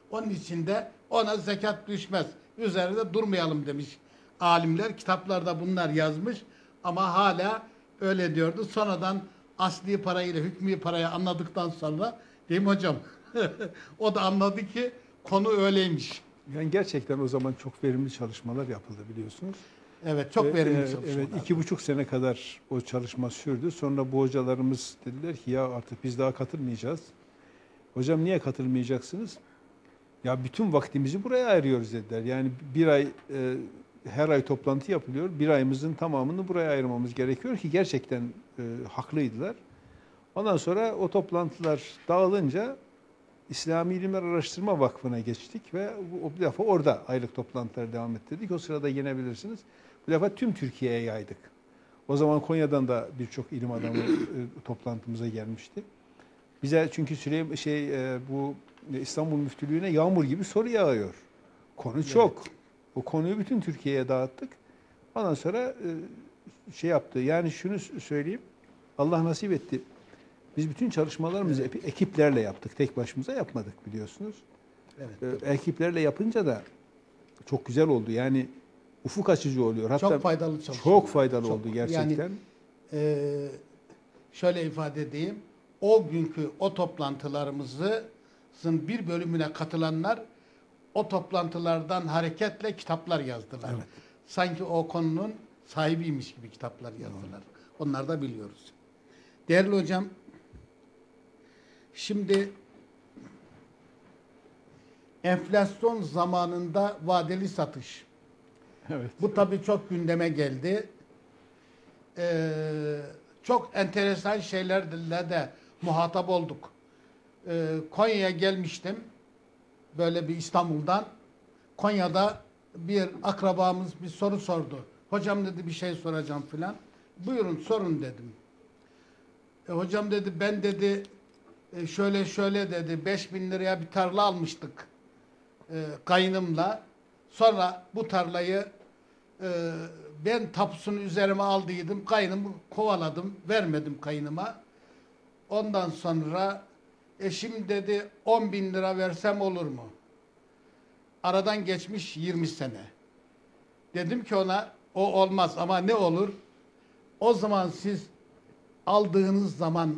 Onun için de ona zekat düşmez. Üzerinde durmayalım demiş alimler. Kitaplarda bunlar yazmış ama hala öyle diyordu. Sonradan asli parayla hükmü parayı anladıktan sonra, değil mi hocam? O da anladı ki konu öyleymiş. Yani gerçekten o zaman çok verimli çalışmalar yapıldı biliyorsunuz. Evet, çok verimli Ee, çalışmalar. Evet, iki buçuk sene kadar o çalışma sürdü. Sonra bu hocalarımız dediler ki ya artık biz daha katılmayacağız. Hocam niye katılmayacaksınız? Ya bütün vaktimizi buraya ayırıyoruz dediler. Yani bir ay e, her ay toplantı yapılıyor. Bir ayımızın tamamını buraya ayırmamız gerekiyor ki gerçekten e, haklıydılar. Ondan sonra o toplantılar dağılınca İslami İlimler Araştırma Vakfı'na geçtik ve bu, bu defa orada aylık toplantıları devam ettirdik. O sırada yine bilirsiniz. Bu defa tüm Türkiye'ye yaydık. O zaman Konya'dan da birçok ilim adamı e, toplantımıza gelmişti. Bize çünkü Süleym şey e, bu İstanbul Müftülüğü'ne yağmur gibi soru yağıyor. Konu çok. Evet. O konuyu bütün Türkiye'ye dağıttık. Ondan sonra e, şey yaptı. Yani şunu söyleyeyim. Allah nasip etti. Biz bütün çalışmalarımızı evet. ekiplerle yaptık. Tek başımıza yapmadık biliyorsunuz. Evet. E, ekiplerle yapınca da çok güzel oldu. Yani ufuk açıcı oluyor. Hatta çok faydalı çalışma. Çok faydalı çok, oldu gerçekten. Yani e, şöyle ifade edeyim. O günkü o toplantılarımızın bir bölümüne katılanlar o toplantılardan hareketle kitaplar yazdılar. Evet. Sanki o konunun sahibiymiş gibi kitaplar yazdılar. Evet. Onlar da biliyoruz. Değerli hocam, şimdi enflasyon zamanında vadeli satış. Evet. Bu tabii çok gündeme geldi. Ee, çok enteresan şeylerle de muhatap olduk. Ee, Konya'ya gelmiştim. Böyle bir İstanbul'dan. Konya'da bir akrabamız bir soru sordu. Hocam dedi bir şey soracağım filan. Buyurun sorun dedim. E, hocam dedi ben dedi e, şöyle şöyle dedi beş bin liraya bir tarla almıştık e, kayınımla. Sonra bu tarlayı e, ben tapusunu üzerime aldıydım. Kayınımı kovaladım. Vermedim kayınıma. Ondan sonra eşim dedi on bin lira versem olur mu? Aradan geçmiş yirmi sene. Dedim ki ona o olmaz ama ne olur? O zaman siz aldığınız zaman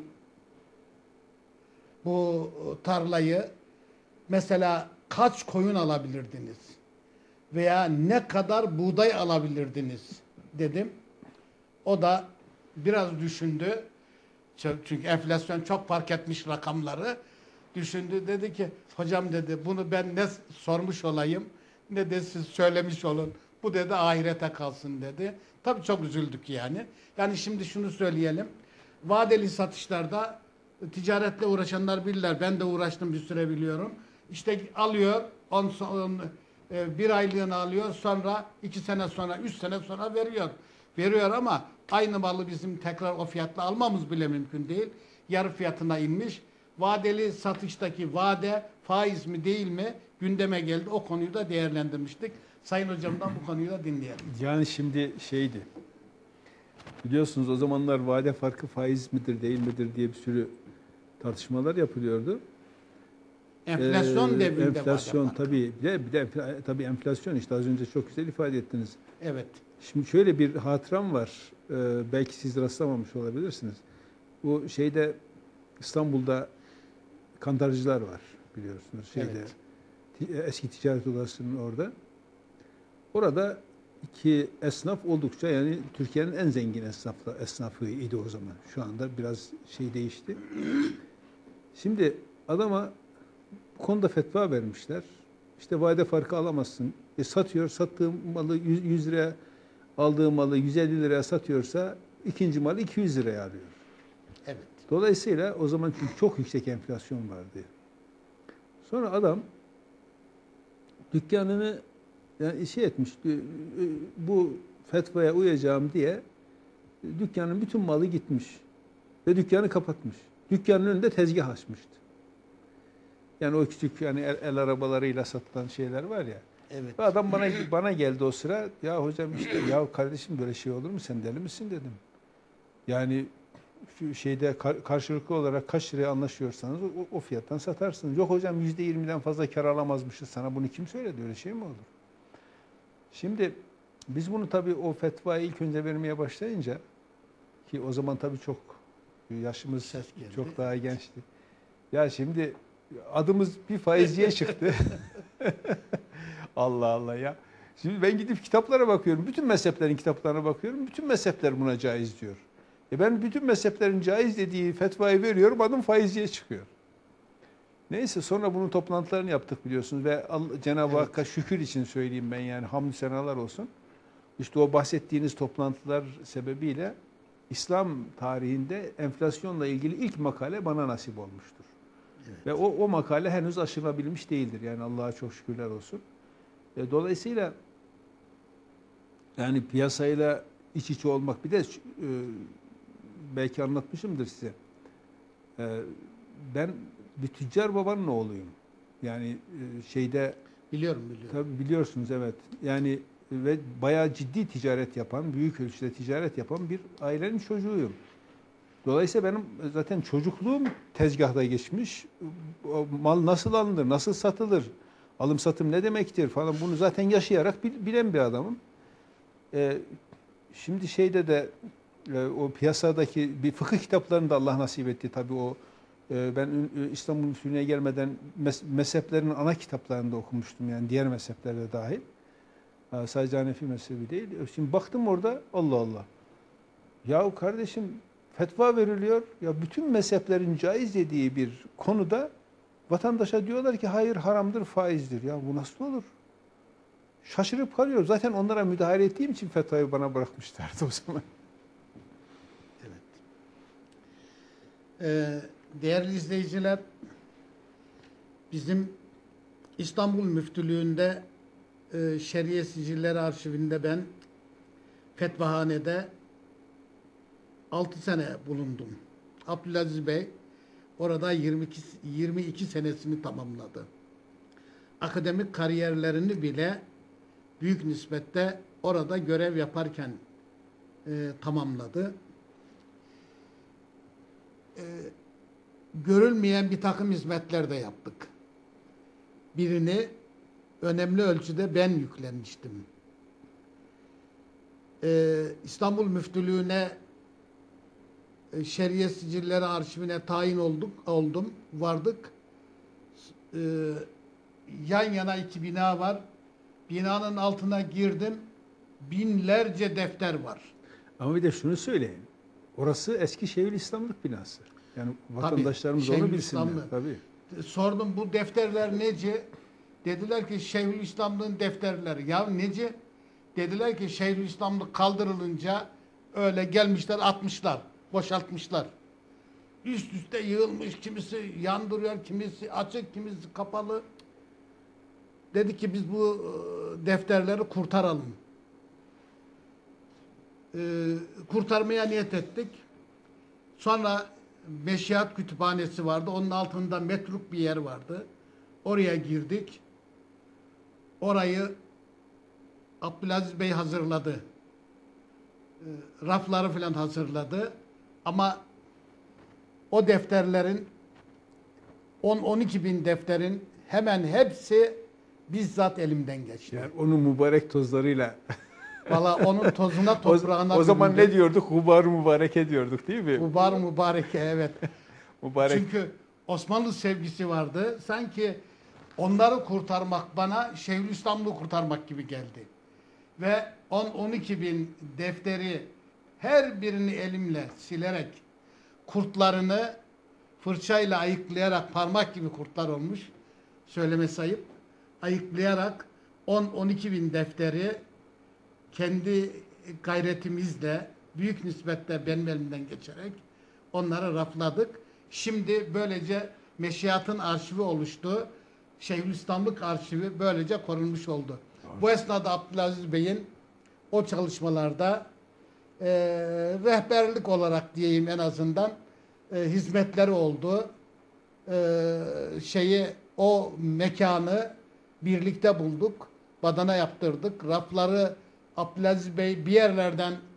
bu tarlayı mesela kaç koyun alabilirdiniz? Veya ne kadar buğday alabilirdiniz dedim. O da biraz düşündü. Çünkü enflasyon çok fark etmiş rakamları. Düşündü, dedi ki hocam dedi bunu ben ne sormuş olayım ne de siz söylemiş olun. Bu dedi ahirete kalsın dedi. Tabii çok üzüldük yani. Yani şimdi şunu söyleyelim. Vadeli satışlarda ticaretle uğraşanlar bilirler. Ben de uğraştım bir süre biliyorum. İşte alıyor on, on, bir aylığını alıyor sonra iki sene sonra üç sene sonra veriyor. Veriyor ama aynı malı bizim tekrar o fiyatla almamız bile mümkün değil. Yarı fiyatına inmiş. Vadeli satıştaki vade faiz mi değil mi gündeme geldi. O konuyu da değerlendirmiştik. Sayın hocamdan bu konuyu da dinleyelim. Yani şimdi şeydi. Biliyorsunuz o zamanlar vade farkı faiz midir değil midir diye bir sürü tartışmalar yapılıyordu. Enflasyon ee, devrinde enflasyon tabii bir de, bir de tabii enflasyon işte az önce çok güzel ifade ettiniz. Evet. Şimdi şöyle bir hatıram var. Ee, belki siz rastlamamış olabilirsiniz. Bu şeyde İstanbul'da kantarcılar var biliyorsunuz. Şeyde, evet. Eski ticaret odasının orada. Orada iki esnaf oldukça yani Türkiye'nin en zengin esnafı, esnafıydı o zaman. Şu anda biraz şey değişti. Şimdi adama bu konuda fetva vermişler. İşte vade farkı alamazsın. E satıyor, sattığı malı yüz liraya aldığı malı yüz elli liraya satıyorsa ikinci malı iki yüz liraya alıyor. Evet. Dolayısıyla o zaman çünkü çok yüksek enflasyon vardı. Sonra adam dükkanını yani şey etmiş, bu fetvaya uyacağım diye dükkanın bütün malı gitmiş ve dükkanı kapatmış. Dükkanın önünde tezgah açmıştı. Yani o küçük yani el, el arabalarıyla satılan şeyler var ya. Evet. Ve adam bana bana geldi o sıra. Ya hocam işte ya kardeşim böyle şey olur mu? Sen deli misin dedim. Yani şu şeyde kar- karşılıklı olarak kaç liraya anlaşıyorsanız o, o fiyattan satarsınız. Yok hocam yüzde yirmiden fazla kar alamazmışız. Sana bunu kim söyledi? Öyle şey mi olur? Şimdi biz bunu tabii o fetvayı ilk önce vermeye başlayınca, ki o zaman tabii çok yaşımız Ses geldi. çok daha gençti. Ya şimdi adımız bir faizciye çıktı. Allah Allah ya. Şimdi ben gidip kitaplara bakıyorum. Bütün mezheplerin kitaplarına bakıyorum. Bütün mezhepler buna caiz diyor. E ben bütün mezheplerin caiz dediği fetvayı veriyorum. Adım faizciye çıkıyor. Neyse sonra bunun toplantılarını yaptık biliyorsunuz ve Cenab-ı Evet. Hakk'a şükür için söyleyeyim ben, yani hamdü senalar olsun. İşte o bahsettiğiniz toplantılar sebebiyle İslam tarihinde enflasyonla ilgili ilk makale bana nasip olmuştur. Evet. Ve o, o makale henüz aşılabilmiş değildir. Yani Allah'a çok şükürler olsun. E, dolayısıyla yani piyasayla iç içe olmak, bir de e, belki anlatmışımdır size. E, ben bir tüccar babanın oğluyum. Yani e, şeyde Biliyorum biliyorum. tabii biliyorsunuz, evet. Yani ve bayağı ciddi ticaret yapan, büyük ölçüde ticaret yapan bir ailenin çocuğuyum. Dolayısıyla benim zaten çocukluğum tezgahta geçmiş. O mal nasıl alınır, nasıl satılır, alım satım ne demektir falan, bunu zaten yaşayarak bilen bir adamım. Ee, şimdi şeyde de e, o piyasadaki bir fıkıh kitaplarında Allah nasip etti tabii o. e, Ben e, İstanbul Müftülüğü'ne gelmeden mez, mezheplerin ana kitaplarında okumuştum, yani diğer mezheplerde dahil. Ha, sadece Hanefi mezhebi değil. Şimdi baktım orada, Allah Allah. Yahu kardeşim, fetva veriliyor. Ya bütün mezheplerin caiz dediği bir konuda vatandaşa diyorlar ki hayır, haramdır, faizdir. Ya bu nasıl olur? Şaşırıp kalıyor. Zaten onlara müdahale ettiğim için fetvayı bana bırakmışlardı o zaman. Evet. Ee, değerli izleyiciler, bizim İstanbul Müftülüğü'nde e, Şeriye Sicilleri Arşivinde ben fetvahanede altı sene bulundum. Abdülaziz Bey orada yirmi iki, yirmi iki senesini tamamladı. Akademik kariyerlerini bile büyük nispette orada görev yaparken e, tamamladı. E, görülmeyen bir takım hizmetler de yaptık. Birini önemli ölçüde ben yüklenmiştim. E, İstanbul Müftülüğü'ne e, Şeriye Sicilleri Arşivine tayin olduk, oldum, vardık. E, yan yana iki bina var. Binanın altına girdim. Binlerce defter var. Ama bir de şunu söyleyin. Orası eski Şeyhülislamlık binası. Yani vatandaşlarımız Tabii, onu bilsinler. Şeyhülislamlı. Tabii. Sordum bu defterler neci? Dediler ki Şeyhülislamlığın defterleri. Ya neci? Dediler ki Şeyhülislamlık kaldırılınca öyle gelmişler, atmışlar, boşaltmışlar. Üst üste yığılmış, kimisi yandırıyor, kimisi açık, kimisi kapalı. Dedi ki biz bu e, defterleri kurtaralım. E, kurtarmaya niyet ettik. Sonra Meşihat Kütüphanesi vardı. Onun altında metruk bir yer vardı. Oraya girdik. Orayı Abdülaziz Bey hazırladı. E, rafları falan hazırladı. Ama o defterlerin on on iki bin defterin hemen hepsi bizzat elimden geçti. Yani onun mübarek tozlarıyla. Valla onun tozuna toprağına o, o zaman büründüm. ne diyorduk? Hubar mübarek ediyorduk değil mi? Mübar mübareke, evet. Mübarek. Çünkü Osmanlı sevgisi vardı. Sanki onları kurtarmak bana Şeyhülislam'ı kurtarmak gibi geldi. Ve on on iki bin defteri her birini elimle silerek, kurtlarını fırçayla ayıklayarak, parmak gibi kurtlar olmuş, söylemesi ayıp, ayıklayarak on on iki bin defteri kendi gayretimizle büyük nispette benim elimden geçerek onları rafladık. Şimdi böylece Meşiat'ın arşivi oluştu. Şeyhülislamlık arşivi böylece korunmuş oldu. Bu esnada Abdülaziz Bey'in o çalışmalarda e, rehberlik olarak diyeyim en azından e, hizmetleri oldu. E, şeyi o mekanı birlikte bulduk. Badana yaptırdık. Rafları Abdülaziz Bey bir yerlerden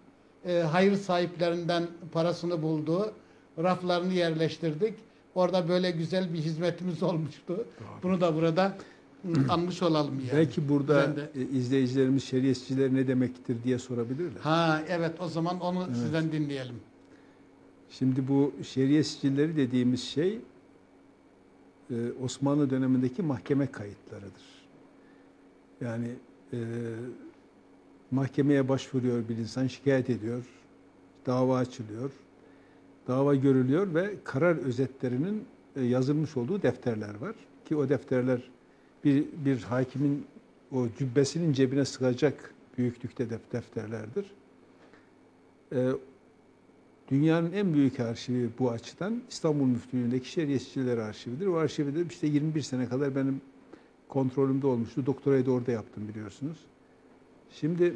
e, hayır sahiplerinden parasını buldu. Raflarını yerleştirdik. Orada böyle güzel bir hizmetimiz olmuştu. Bunu da burada anmış olalım yani. Belki burada Sen de- e, izleyicilerimiz şeriatçiler ne demektir diye sorabilirler. Ha evet, o zaman onu Evet. sizden dinleyelim. Şimdi bu şeriatçileri dediğimiz şey e, Osmanlı dönemindeki mahkeme kayıtlarıdır. Yani e, mahkemeye başvuruyor bir insan, şikayet ediyor, dava açılıyor, dava görülüyor ve karar özetlerinin e, yazılmış olduğu defterler var. Ki o defterler bir, bir hakimin o cübbesinin cebine sığacak büyüklükte def- defterlerdir. E, Dünyanın en büyük arşivi bu açıdan İstanbul Müftülüğü'ndeki Şeriatçiler Arşividir. O arşivi de işte yirmi bir sene kadar benim kontrolümde olmuştu. Doktorayı da orada yaptım biliyorsunuz. Şimdi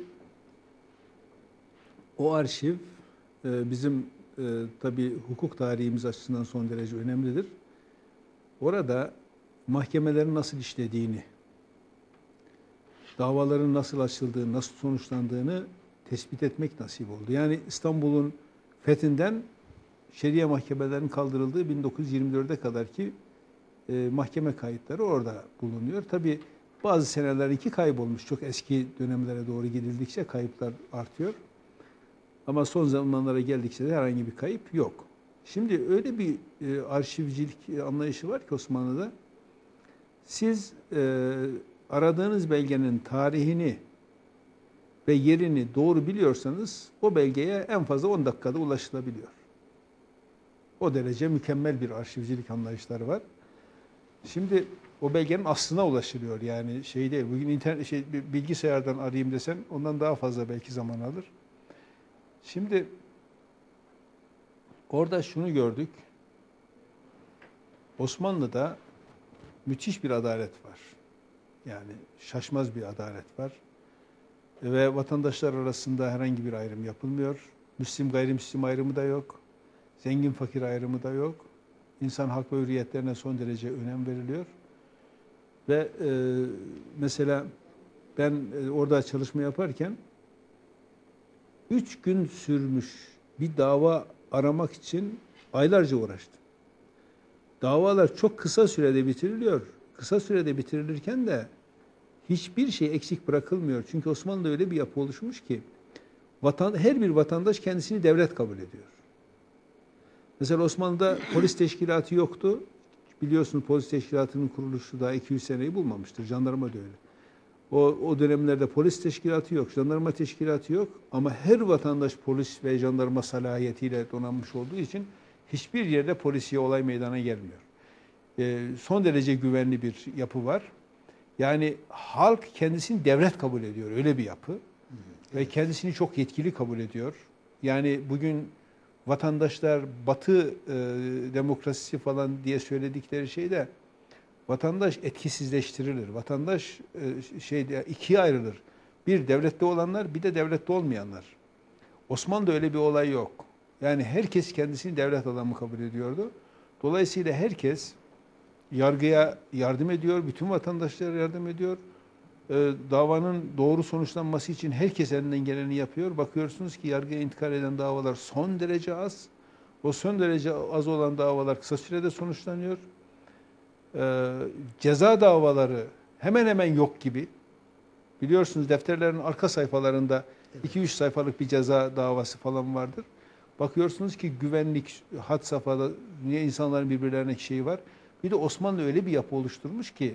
o arşiv e, bizim e, tabii hukuk tarihimiz açısından son derece önemlidir. Orada mahkemelerin nasıl işlediğini, davaların nasıl açıldığını, nasıl sonuçlandığını tespit etmek nasip oldu. Yani İstanbul'un fethinden şeria mahkemelerinin kaldırıldığı bin dokuz yüz yirmi dörde kadar ki e, mahkeme kayıtları orada bulunuyor. Tabii bazı senelerinki kaybolmuş. Çok eski dönemlere doğru gidildikçe kayıplar artıyor. Ama son zamanlara geldikçe de herhangi bir kayıp yok. Şimdi öyle bir e, arşivcilik anlayışı var ki Osmanlı'da. Siz e, aradığınız belgenin tarihini ve yerini doğru biliyorsanız o belgeye en fazla on dakikada ulaşılabiliyor. O derece mükemmel bir arşivcilik anlayışları var. Şimdi o belgenin aslına ulaşılıyor. Yani şey değil. Bugün internet şey bilgisayardan arayayım desen ondan daha fazla belki zaman alır. Şimdi orada şunu gördük. Osmanlı'da müthiş bir adalet var. Yani şaşmaz bir adalet var. Ve vatandaşlar arasında herhangi bir ayrım yapılmıyor. Müslim gayrimüslim ayrımı da yok. Zengin fakir ayrımı da yok. İnsan hak ve hürriyetlerine son derece önem veriliyor. Ve e, mesela ben e, orada çalışma yaparken üç gün sürmüş bir dava aramak için aylarca uğraştım. Davalar çok kısa sürede bitiriliyor. Kısa sürede bitirilirken de hiçbir şey eksik bırakılmıyor. Çünkü Osmanlı'da öyle bir yapı oluşmuş ki vatan, her bir vatandaş kendisini devlet kabul ediyor. Mesela Osmanlı'da polis teşkilatı yoktu. Biliyorsunuz polis teşkilatının kuruluşu daha iki yüz seneyi bulmamıştır. Jandarma da öyle. O, o dönemlerde polis teşkilatı yok, jandarma teşkilatı yok. Ama her vatandaş polis ve jandarma salahiyetiyle donanmış olduğu için hiçbir yerde polisiye olay meydana gelmiyor. Ee, son derece güvenli bir yapı var. Yani halk kendisini devlet kabul ediyor. Öyle bir yapı. Evet. Ve kendisini çok yetkili kabul ediyor. Yani bugün vatandaşlar Batı e, demokrasisi falan diye söyledikleri şeyde vatandaş etkisizleştirilir. Vatandaş e, şeyde ikiye ayrılır. Bir devlette olanlar, bir de devlette olmayanlar. Osmanlı'da öyle bir olay yok. Yani herkes kendisini devlet adamı kabul ediyordu. Dolayısıyla herkes yargıya yardım ediyor, bütün vatandaşlara yardım ediyor. Ee, davanın doğru sonuçlanması için herkes elinden geleni yapıyor. Bakıyorsunuz ki yargıya intikal eden davalar son derece az. O son derece az olan davalar kısa sürede sonuçlanıyor. Ee, ceza davaları hemen hemen yok gibi. Biliyorsunuz defterlerin arka sayfalarında iki üç sayfalık bir ceza davası falan vardır. Bakıyorsunuz ki güvenlik, had safhada niye insanların birbirlerine şeyi var. Bir de Osmanlı öyle bir yapı oluşturmuş ki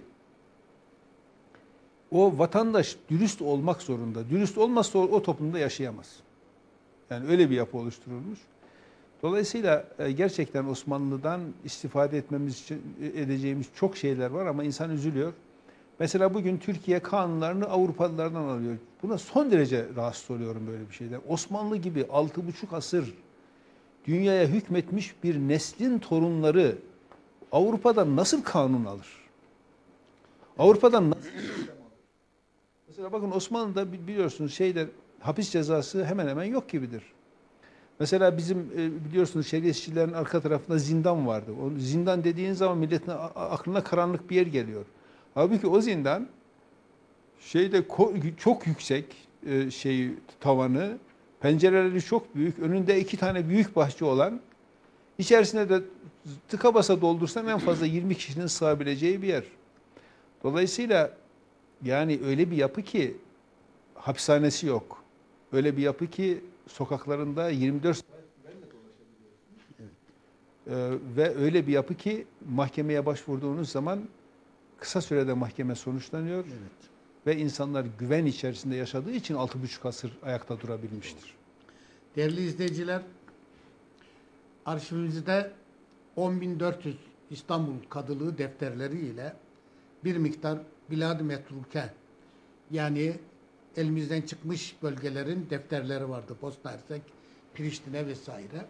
o vatandaş dürüst olmak zorunda. Dürüst olmazsa o, o toplumda yaşayamaz. Yani öyle bir yapı oluşturulmuş. Dolayısıyla gerçekten Osmanlı'dan istifade etmemiz için edeceğimiz çok şeyler var ama insan üzülüyor. Mesela bugün Türkiye kanunlarını Avrupalılardan alıyor. Buna son derece rahatsız oluyorum böyle bir şeyden. Osmanlı gibi altı buçuk asır dünyaya hükmetmiş bir neslin torunları Avrupa'dan nasıl kanun alır? Avrupa'dan nasıl Mesela bakın Osmanlı'da biliyorsunuz şeyde hapis cezası hemen hemen yok gibidir. Mesela bizim biliyorsunuz şeriatçilerin arka tarafında zindan vardı. O zindan dediğin zaman milletin aklına karanlık bir yer geliyor. Halbuki o zindan şeyde çok yüksek şey tavanı, Pencereleri çok büyük, önünde iki tane büyük bahçe olan, içerisine de tıka basa doldursan en fazla yirmi kişinin sığabileceği bir yer. Dolayısıyla yani öyle bir yapı ki hapishanesi yok. Öyle bir yapı ki sokaklarında yirmi dört saat güvenle dolaşabiliyorsunuz. Evet. Ee, ve öyle bir yapı ki mahkemeye başvurduğunuz zaman kısa sürede mahkeme sonuçlanıyor. Evet. Ve insanlar güven içerisinde yaşadığı için altı buçuk asır ayakta durabilmiştir. Değerli izleyiciler, arşivimizde on bin dört yüz İstanbul Kadılığı defterleri ile bir miktar Bilad-ı Metruke, yani elimizden çıkmış bölgelerin defterleri vardı. Bosna Hersek, Priştine vesaire.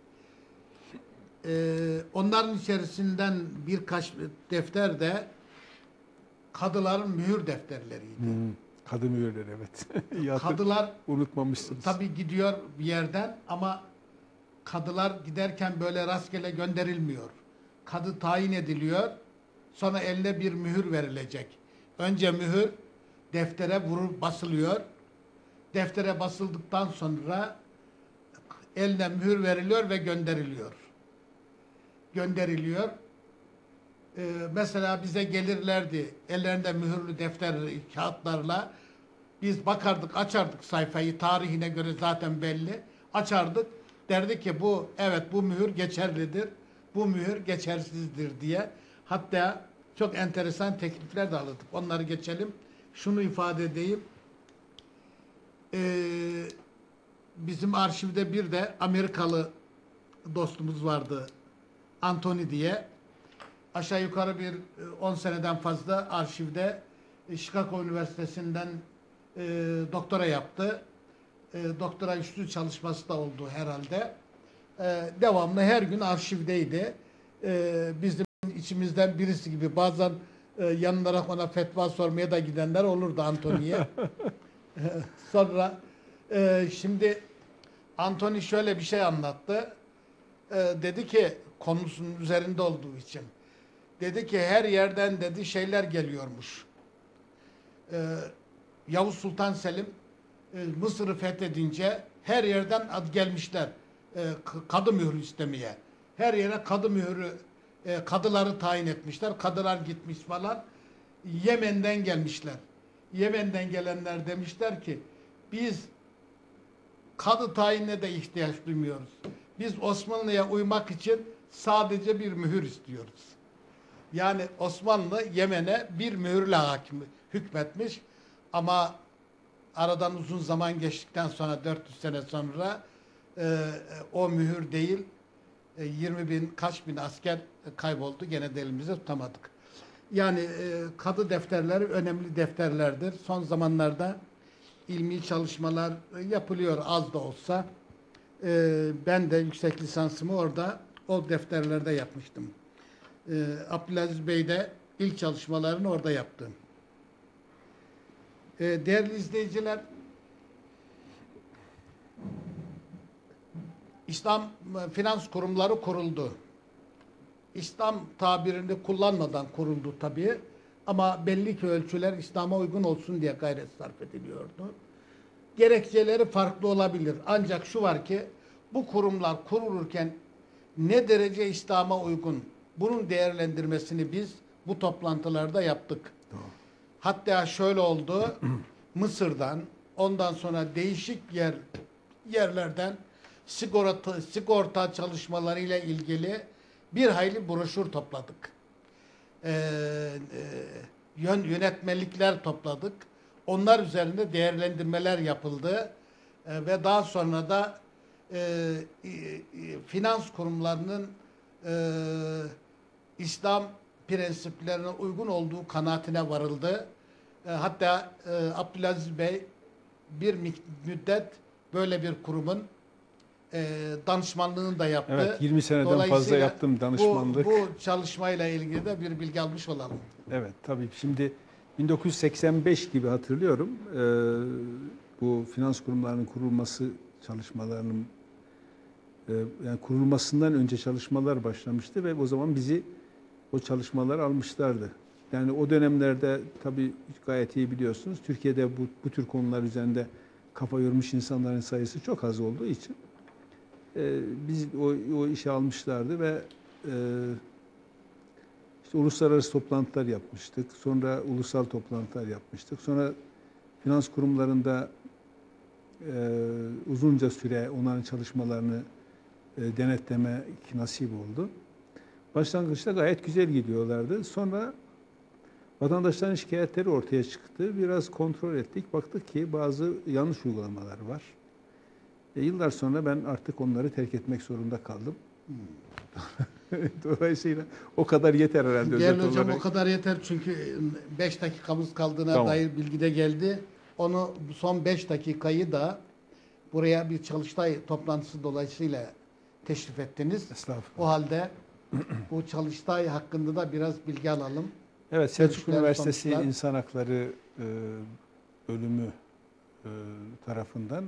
Ee, onların içerisinden birkaç defter de kadıların mühür defterleriydi. Hmm, kadı mühürleri, evet. Kadılar unutmamışsınız. Tabii gidiyor bir yerden ama kadılar giderken böyle rastgele gönderilmiyor. Kadı tayin ediliyor. Sonra eline bir mühür verilecek. Önce mühür deftere vurur basılıyor. Deftere basıldıktan sonra eline mühür veriliyor ve gönderiliyor. Gönderiliyor. Ee, mesela bize gelirlerdi ellerinde mühürlü defter kağıtlarla. Biz bakardık, açardık sayfayı, tarihine göre zaten belli. Açardık, derdik ki bu, evet bu mühür geçerlidir, bu mühür geçersizdir diye. Hatta çok enteresan teklifler de alırdık. Onları geçelim. Şunu ifade edeyim. Ee, bizim arşivde bir de Amerikalı dostumuz vardı, Anthony diye. Aşağı yukarı bir on seneden fazla arşivde Chicago Üniversitesi'nden e, doktora yaptı. E, doktora üstü çalışması da oldu herhalde. E, devamlı her gün arşivdeydi. E, bizim içimizden birisi gibi bazen e, yanılarak ona fetva sormaya da gidenler olurdu Anthony'ye. e, sonra e, şimdi Anthony şöyle bir şey anlattı. E, dedi ki konusunun üzerinde olduğu için. Dedi ki her yerden dedi şeyler geliyormuş. Ee, Yavuz Sultan Selim e, Mısır'ı fethedince her yerden ad gelmişler. E, kadı mührü istemeye. Her yere kadı mührü, e, kadıları tayin etmişler. Kadılar gitmiş falan. Yemen'den gelmişler. Yemen'den gelenler demişler ki biz kadı tayinine de ihtiyaç duymuyoruz. Biz Osmanlı'ya uymak için sadece bir mühür istiyoruz. Yani Osmanlı Yemen'e bir mühürle hakim hükmetmiş ama aradan uzun zaman geçtikten sonra dört yüz sene sonra e, o mühür değil e, yirmi bin kaç bin asker kayboldu. Gene de elimizde tutamadık. Yani e, kadı defterleri önemli defterlerdir. Son zamanlarda ilmi çalışmalar yapılıyor az da olsa. E, ben de yüksek lisansımı orada o defterlerde yapmıştım. Ee, Abdülaziz Bey de ilk çalışmalarını orada yaptı. Ee, değerli izleyiciler, İslam finans kurumları kuruldu. İslam tabirini kullanmadan kuruldu tabii. Ama belli ki ölçüler İslam'a uygun olsun diye gayret sarf ediliyordu. Gerekçeleri farklı olabilir. Ancak şu var ki bu kurumlar kurulurken ne derece İslam'a uygun, bunun değerlendirmesini biz bu toplantılarda yaptık. Doğru. Hatta şöyle oldu. Mısır'dan, ondan sonra değişik yer yerlerden sigorta sigorta çalışmalarıyla ilgili bir hayli broşür topladık. Ee, e, yön yönetmelikler topladık. Onlar üzerinde değerlendirmeler yapıldı. Ee, ve daha sonra da e, e, e, finans kurumlarının e, İslam prensiplerine uygun olduğu kanaatine varıldı. E, hatta e, Abdülaziz Bey bir müddet böyle bir kurumun e, danışmanlığını da yaptı. Evet, yirmi seneden fazla yaptım danışmanlık. Bu, bu çalışmayla ilgili de bir bilgi almış olalım. Evet, tabii. Şimdi bin dokuz yüz seksen beş gibi hatırlıyorum. E, bu finans kurumlarının kurulması çalışmalarının e, yani kurulmasından önce çalışmalar başlamıştı ve o zaman bizi o çalışmalar almışlardı. Yani o dönemlerde tabii gayet iyi biliyorsunuz. Türkiye'de bu, bu tür konular üzerinde kafa yormuş insanların sayısı çok az olduğu için e, biz o, o işe almışlardı ve e, işte uluslararası toplantılar yapmıştık. Sonra ulusal toplantılar yapmıştık. Sonra finans kurumlarında e, uzunca süre onların çalışmalarını e, denetleme nasip oldu. Başlangıçta gayet güzel gidiyorlardı. Sonra vatandaşların şikayetleri ortaya çıktı. Biraz kontrol ettik. Baktık ki bazı yanlış uygulamalar var. E, yıllar sonra ben artık onları terk etmek zorunda kaldım. Dolayısıyla o kadar yeter herhalde. Değerli özet hocam olarak. o kadar yeter çünkü beş dakikamız kaldığına Tamam. dair bilgi de geldi. Onu son beş dakikayı da buraya bir çalıştay toplantısı dolayısıyla teşrif ettiniz. Estağfurullah. O halde bu çalıştay hakkında da biraz bilgi alalım. Evet, Selçuk Görüşler, Üniversitesi sonuçlar. İnsan Hakları e, Bölümü e, tarafından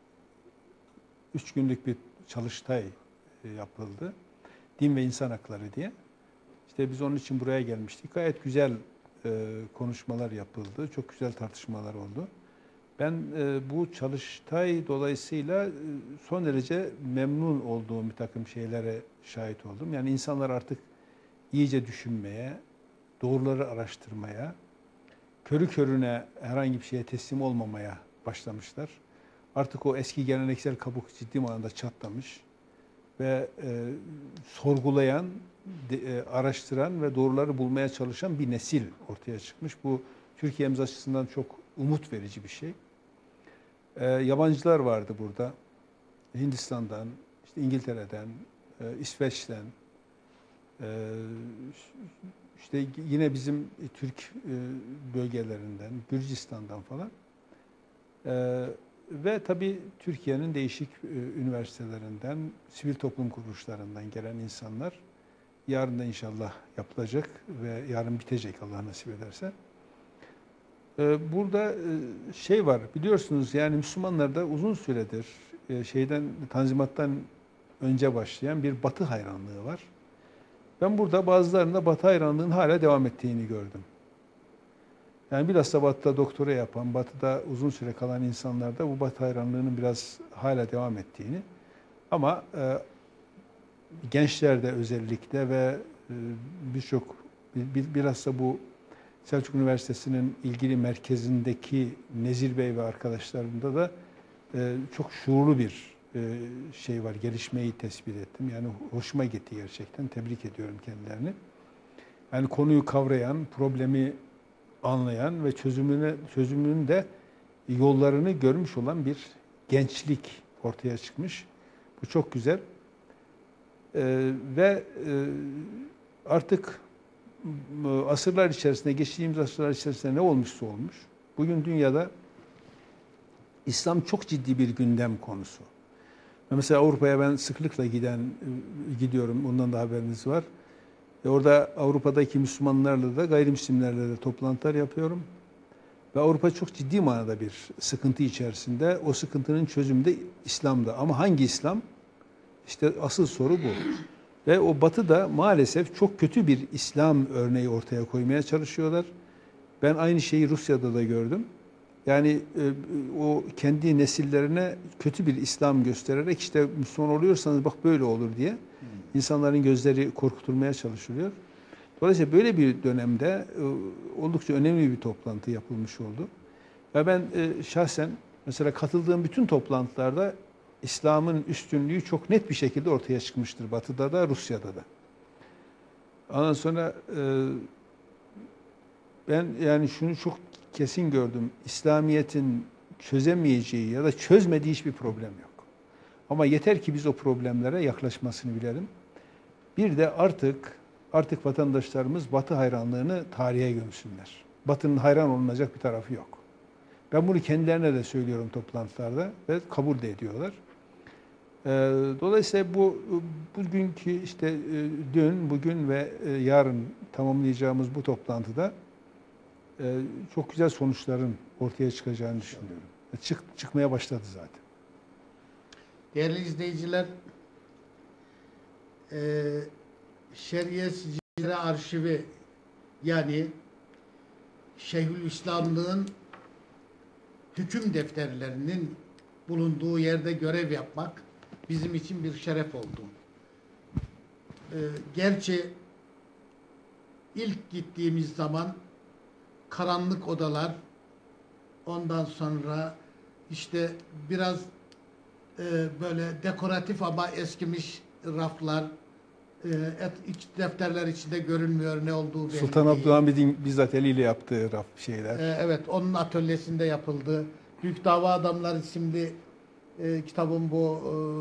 üç günlük bir çalıştay e, yapıldı. Din ve İnsan Hakları diye. İşte biz onun için buraya gelmiştik. Gayet güzel e, konuşmalar yapıldı. Çok güzel tartışmalar oldu. Ben e, bu çalıştay dolayısıyla e, son derece memnun olduğum bir takım şeylere şahit oldum. Yani insanlar artık iyice düşünmeye, doğruları araştırmaya, körü körüne herhangi bir şeye teslim olmamaya başlamışlar. Artık o eski geleneksel kabuk ciddi manada çatlamış ve e, sorgulayan, de, e, araştıran ve doğruları bulmaya çalışan bir nesil ortaya çıkmış. Bu Türkiye'miz açısından çok umut verici bir şey. E, yabancılar vardı burada. Hindistan'dan, işte İngiltere'den, e, İsveç'ten, e, işte yine bizim Türk e, bölgelerinden, Gürcistan'dan falan. E, ve tabii Türkiye'nin değişik e, üniversitelerinden, sivil toplum kuruluşlarından gelen insanlar. Yarın da inşallah yapılacak ve yarın bitecek Allah nasip ederse. E, burada e, şey var, biliyorsunuz yani Müslümanlarda uzun süredir e, şeyden Tanzimat'tan önce başlayan bir Batı hayranlığı var. Ben burada bazılarında Batı hayranlığının hala devam ettiğini gördüm. Yani bilhassa Batı'da doktora yapan, Batı'da uzun süre kalan insanlarda bu Batı hayranlığının biraz hala devam ettiğini ama e, gençlerde özellikle ve e, birçok bilhassa bu Selçuk Üniversitesi'nin ilgili merkezindeki Nezir Bey ve arkadaşlarında da e, çok şuurlu bir e, şey var, gelişmeyi tespit ettim. Yani hoşuma gitti gerçekten, tebrik ediyorum kendilerini. Yani konuyu kavrayan, problemi anlayan ve çözümüne çözümünün de yollarını görmüş olan bir gençlik ortaya çıkmış. Bu çok güzel. Ee, ve e, artık e, asırlar içerisinde, geçtiğimiz asırlar içerisinde ne olmuşsa olmuş. Bugün dünyada İslam çok ciddi bir gündem konusu. Mesela Avrupa'ya ben sıklıkla giden gidiyorum. Ondan da haberiniz var. E orada Avrupa'daki Müslümanlarla da gayrimüslimlerle de toplantılar yapıyorum. Ve Avrupa çok ciddi manada bir sıkıntı içerisinde. O sıkıntının çözümü de İslam'da. Ama hangi İslam? İşte asıl soru bu. Ve o Batı'da maalesef çok kötü bir İslam örneği ortaya koymaya çalışıyorlar. Ben aynı şeyi Rusya'da da gördüm. Yani e, o kendi nesillerine kötü bir İslam göstererek işte Müslüman oluyorsanız bak böyle olur diye insanların gözleri korkutulmaya çalışılıyor. Dolayısıyla böyle bir dönemde e, oldukça önemli bir toplantı yapılmış oldu. Ve ben e, şahsen mesela katıldığım bütün toplantılarda İslam'ın üstünlüğü çok net bir şekilde ortaya çıkmıştır. Batı'da da, Rusya'da da. Ondan sonra e, ben yani şunu çok kesin gördüm. İslamiyet'in çözemeyeceği ya da çözmediği hiçbir problem yok. Ama yeter ki biz o problemlere yaklaşmasını bilelim. Bir de artık artık vatandaşlarımız Batı hayranlığını tarihe gömsünler. Batı'nın hayran olunacak bir tarafı yok. Ben bunu kendilerine de söylüyorum toplantılarda ve kabul de ediyorlar. Dolayısıyla bu bugünkü işte dün, bugün ve yarın tamamlayacağımız bu toplantıda çok güzel sonuçların ortaya çıkacağını düşünüyorum. Çık, çıkmaya başladı zaten. Değerli izleyiciler, e, Şer'iye Sicilleri Arşivi yani Şeyhülislamlığın hüküm defterlerinin bulunduğu yerde görev yapmak bizim için bir şeref oldu. Ee, gerçi ilk gittiğimiz zaman karanlık odalar, ondan sonra işte biraz e, böyle dekoratif ama eskimiş raflar, e, et, iç defterler içinde görünmüyor, ne olduğu belli Sultan değil. Abdülhamid'in bizzat eliyle yaptığı raf şeyler. E, evet, onun atölyesinde yapıldı. Büyük Dava Adamları isimli e, kitabın bu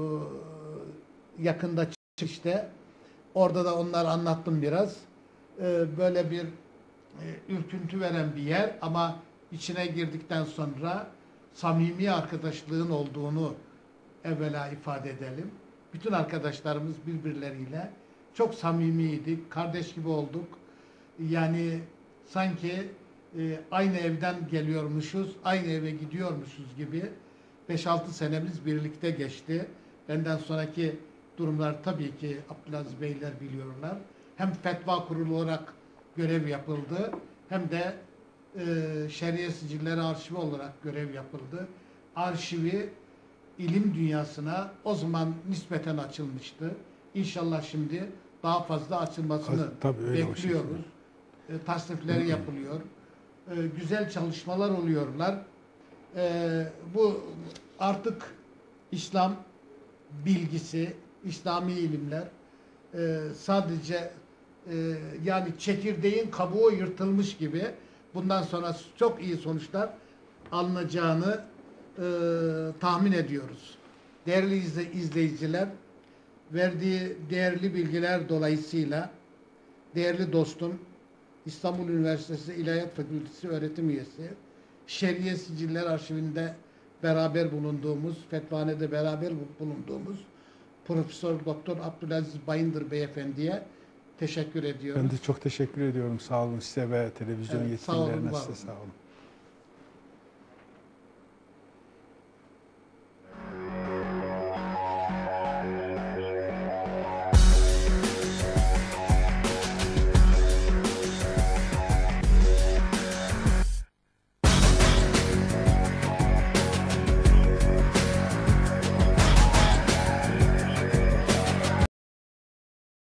e, yakında çıkışta. Orada da onları anlattım biraz. E, böyle bir e, ürküntü veren bir yer ama içine girdikten sonra samimi arkadaşlığın olduğunu evvela ifade edelim. Bütün arkadaşlarımız birbirleriyle çok samimiydik, kardeş gibi olduk. Yani sanki e, aynı evden geliyormuşuz, aynı eve gidiyormuşuz gibi beş altı senemiz birlikte geçti. Benden sonraki durumlar tabii ki Abdülaziz Beyler biliyorlar. Hem fetva kurulu olarak görev yapıldı, hem de e, Şer'iye Sicilleri Arşivi olarak görev yapıldı. Arşivi ilim dünyasına o zaman nispeten açılmıştı. İnşallah şimdi daha fazla açılmasını Tabii öyle bekliyoruz. E, tasnifleri yapılıyor. E, güzel çalışmalar oluyorlar. E, bu artık İslam bilgisi, İslami ilimler e, sadece e, yani çekirdeğin kabuğu yırtılmış gibi bundan sonra çok iyi sonuçlar alınacağını e, tahmin ediyoruz. Değerli izle, izleyiciler, verdiği değerli bilgiler dolayısıyla değerli dostum, İstanbul Üniversitesi İlahiyat Fakültesi öğretim üyesi, Şer'iye Siciller Arşivinde beraber bulunduğumuz, Fetvane'de beraber bulunduğumuz Profesör Doktor Abdülaziz Bayındır Beyefendi'ye teşekkür ediyoruz. Ben de çok teşekkür ediyorum. Sağ olun size ve televizyon Evet, sağ olun, yetkililerine var size olun. sağ olun.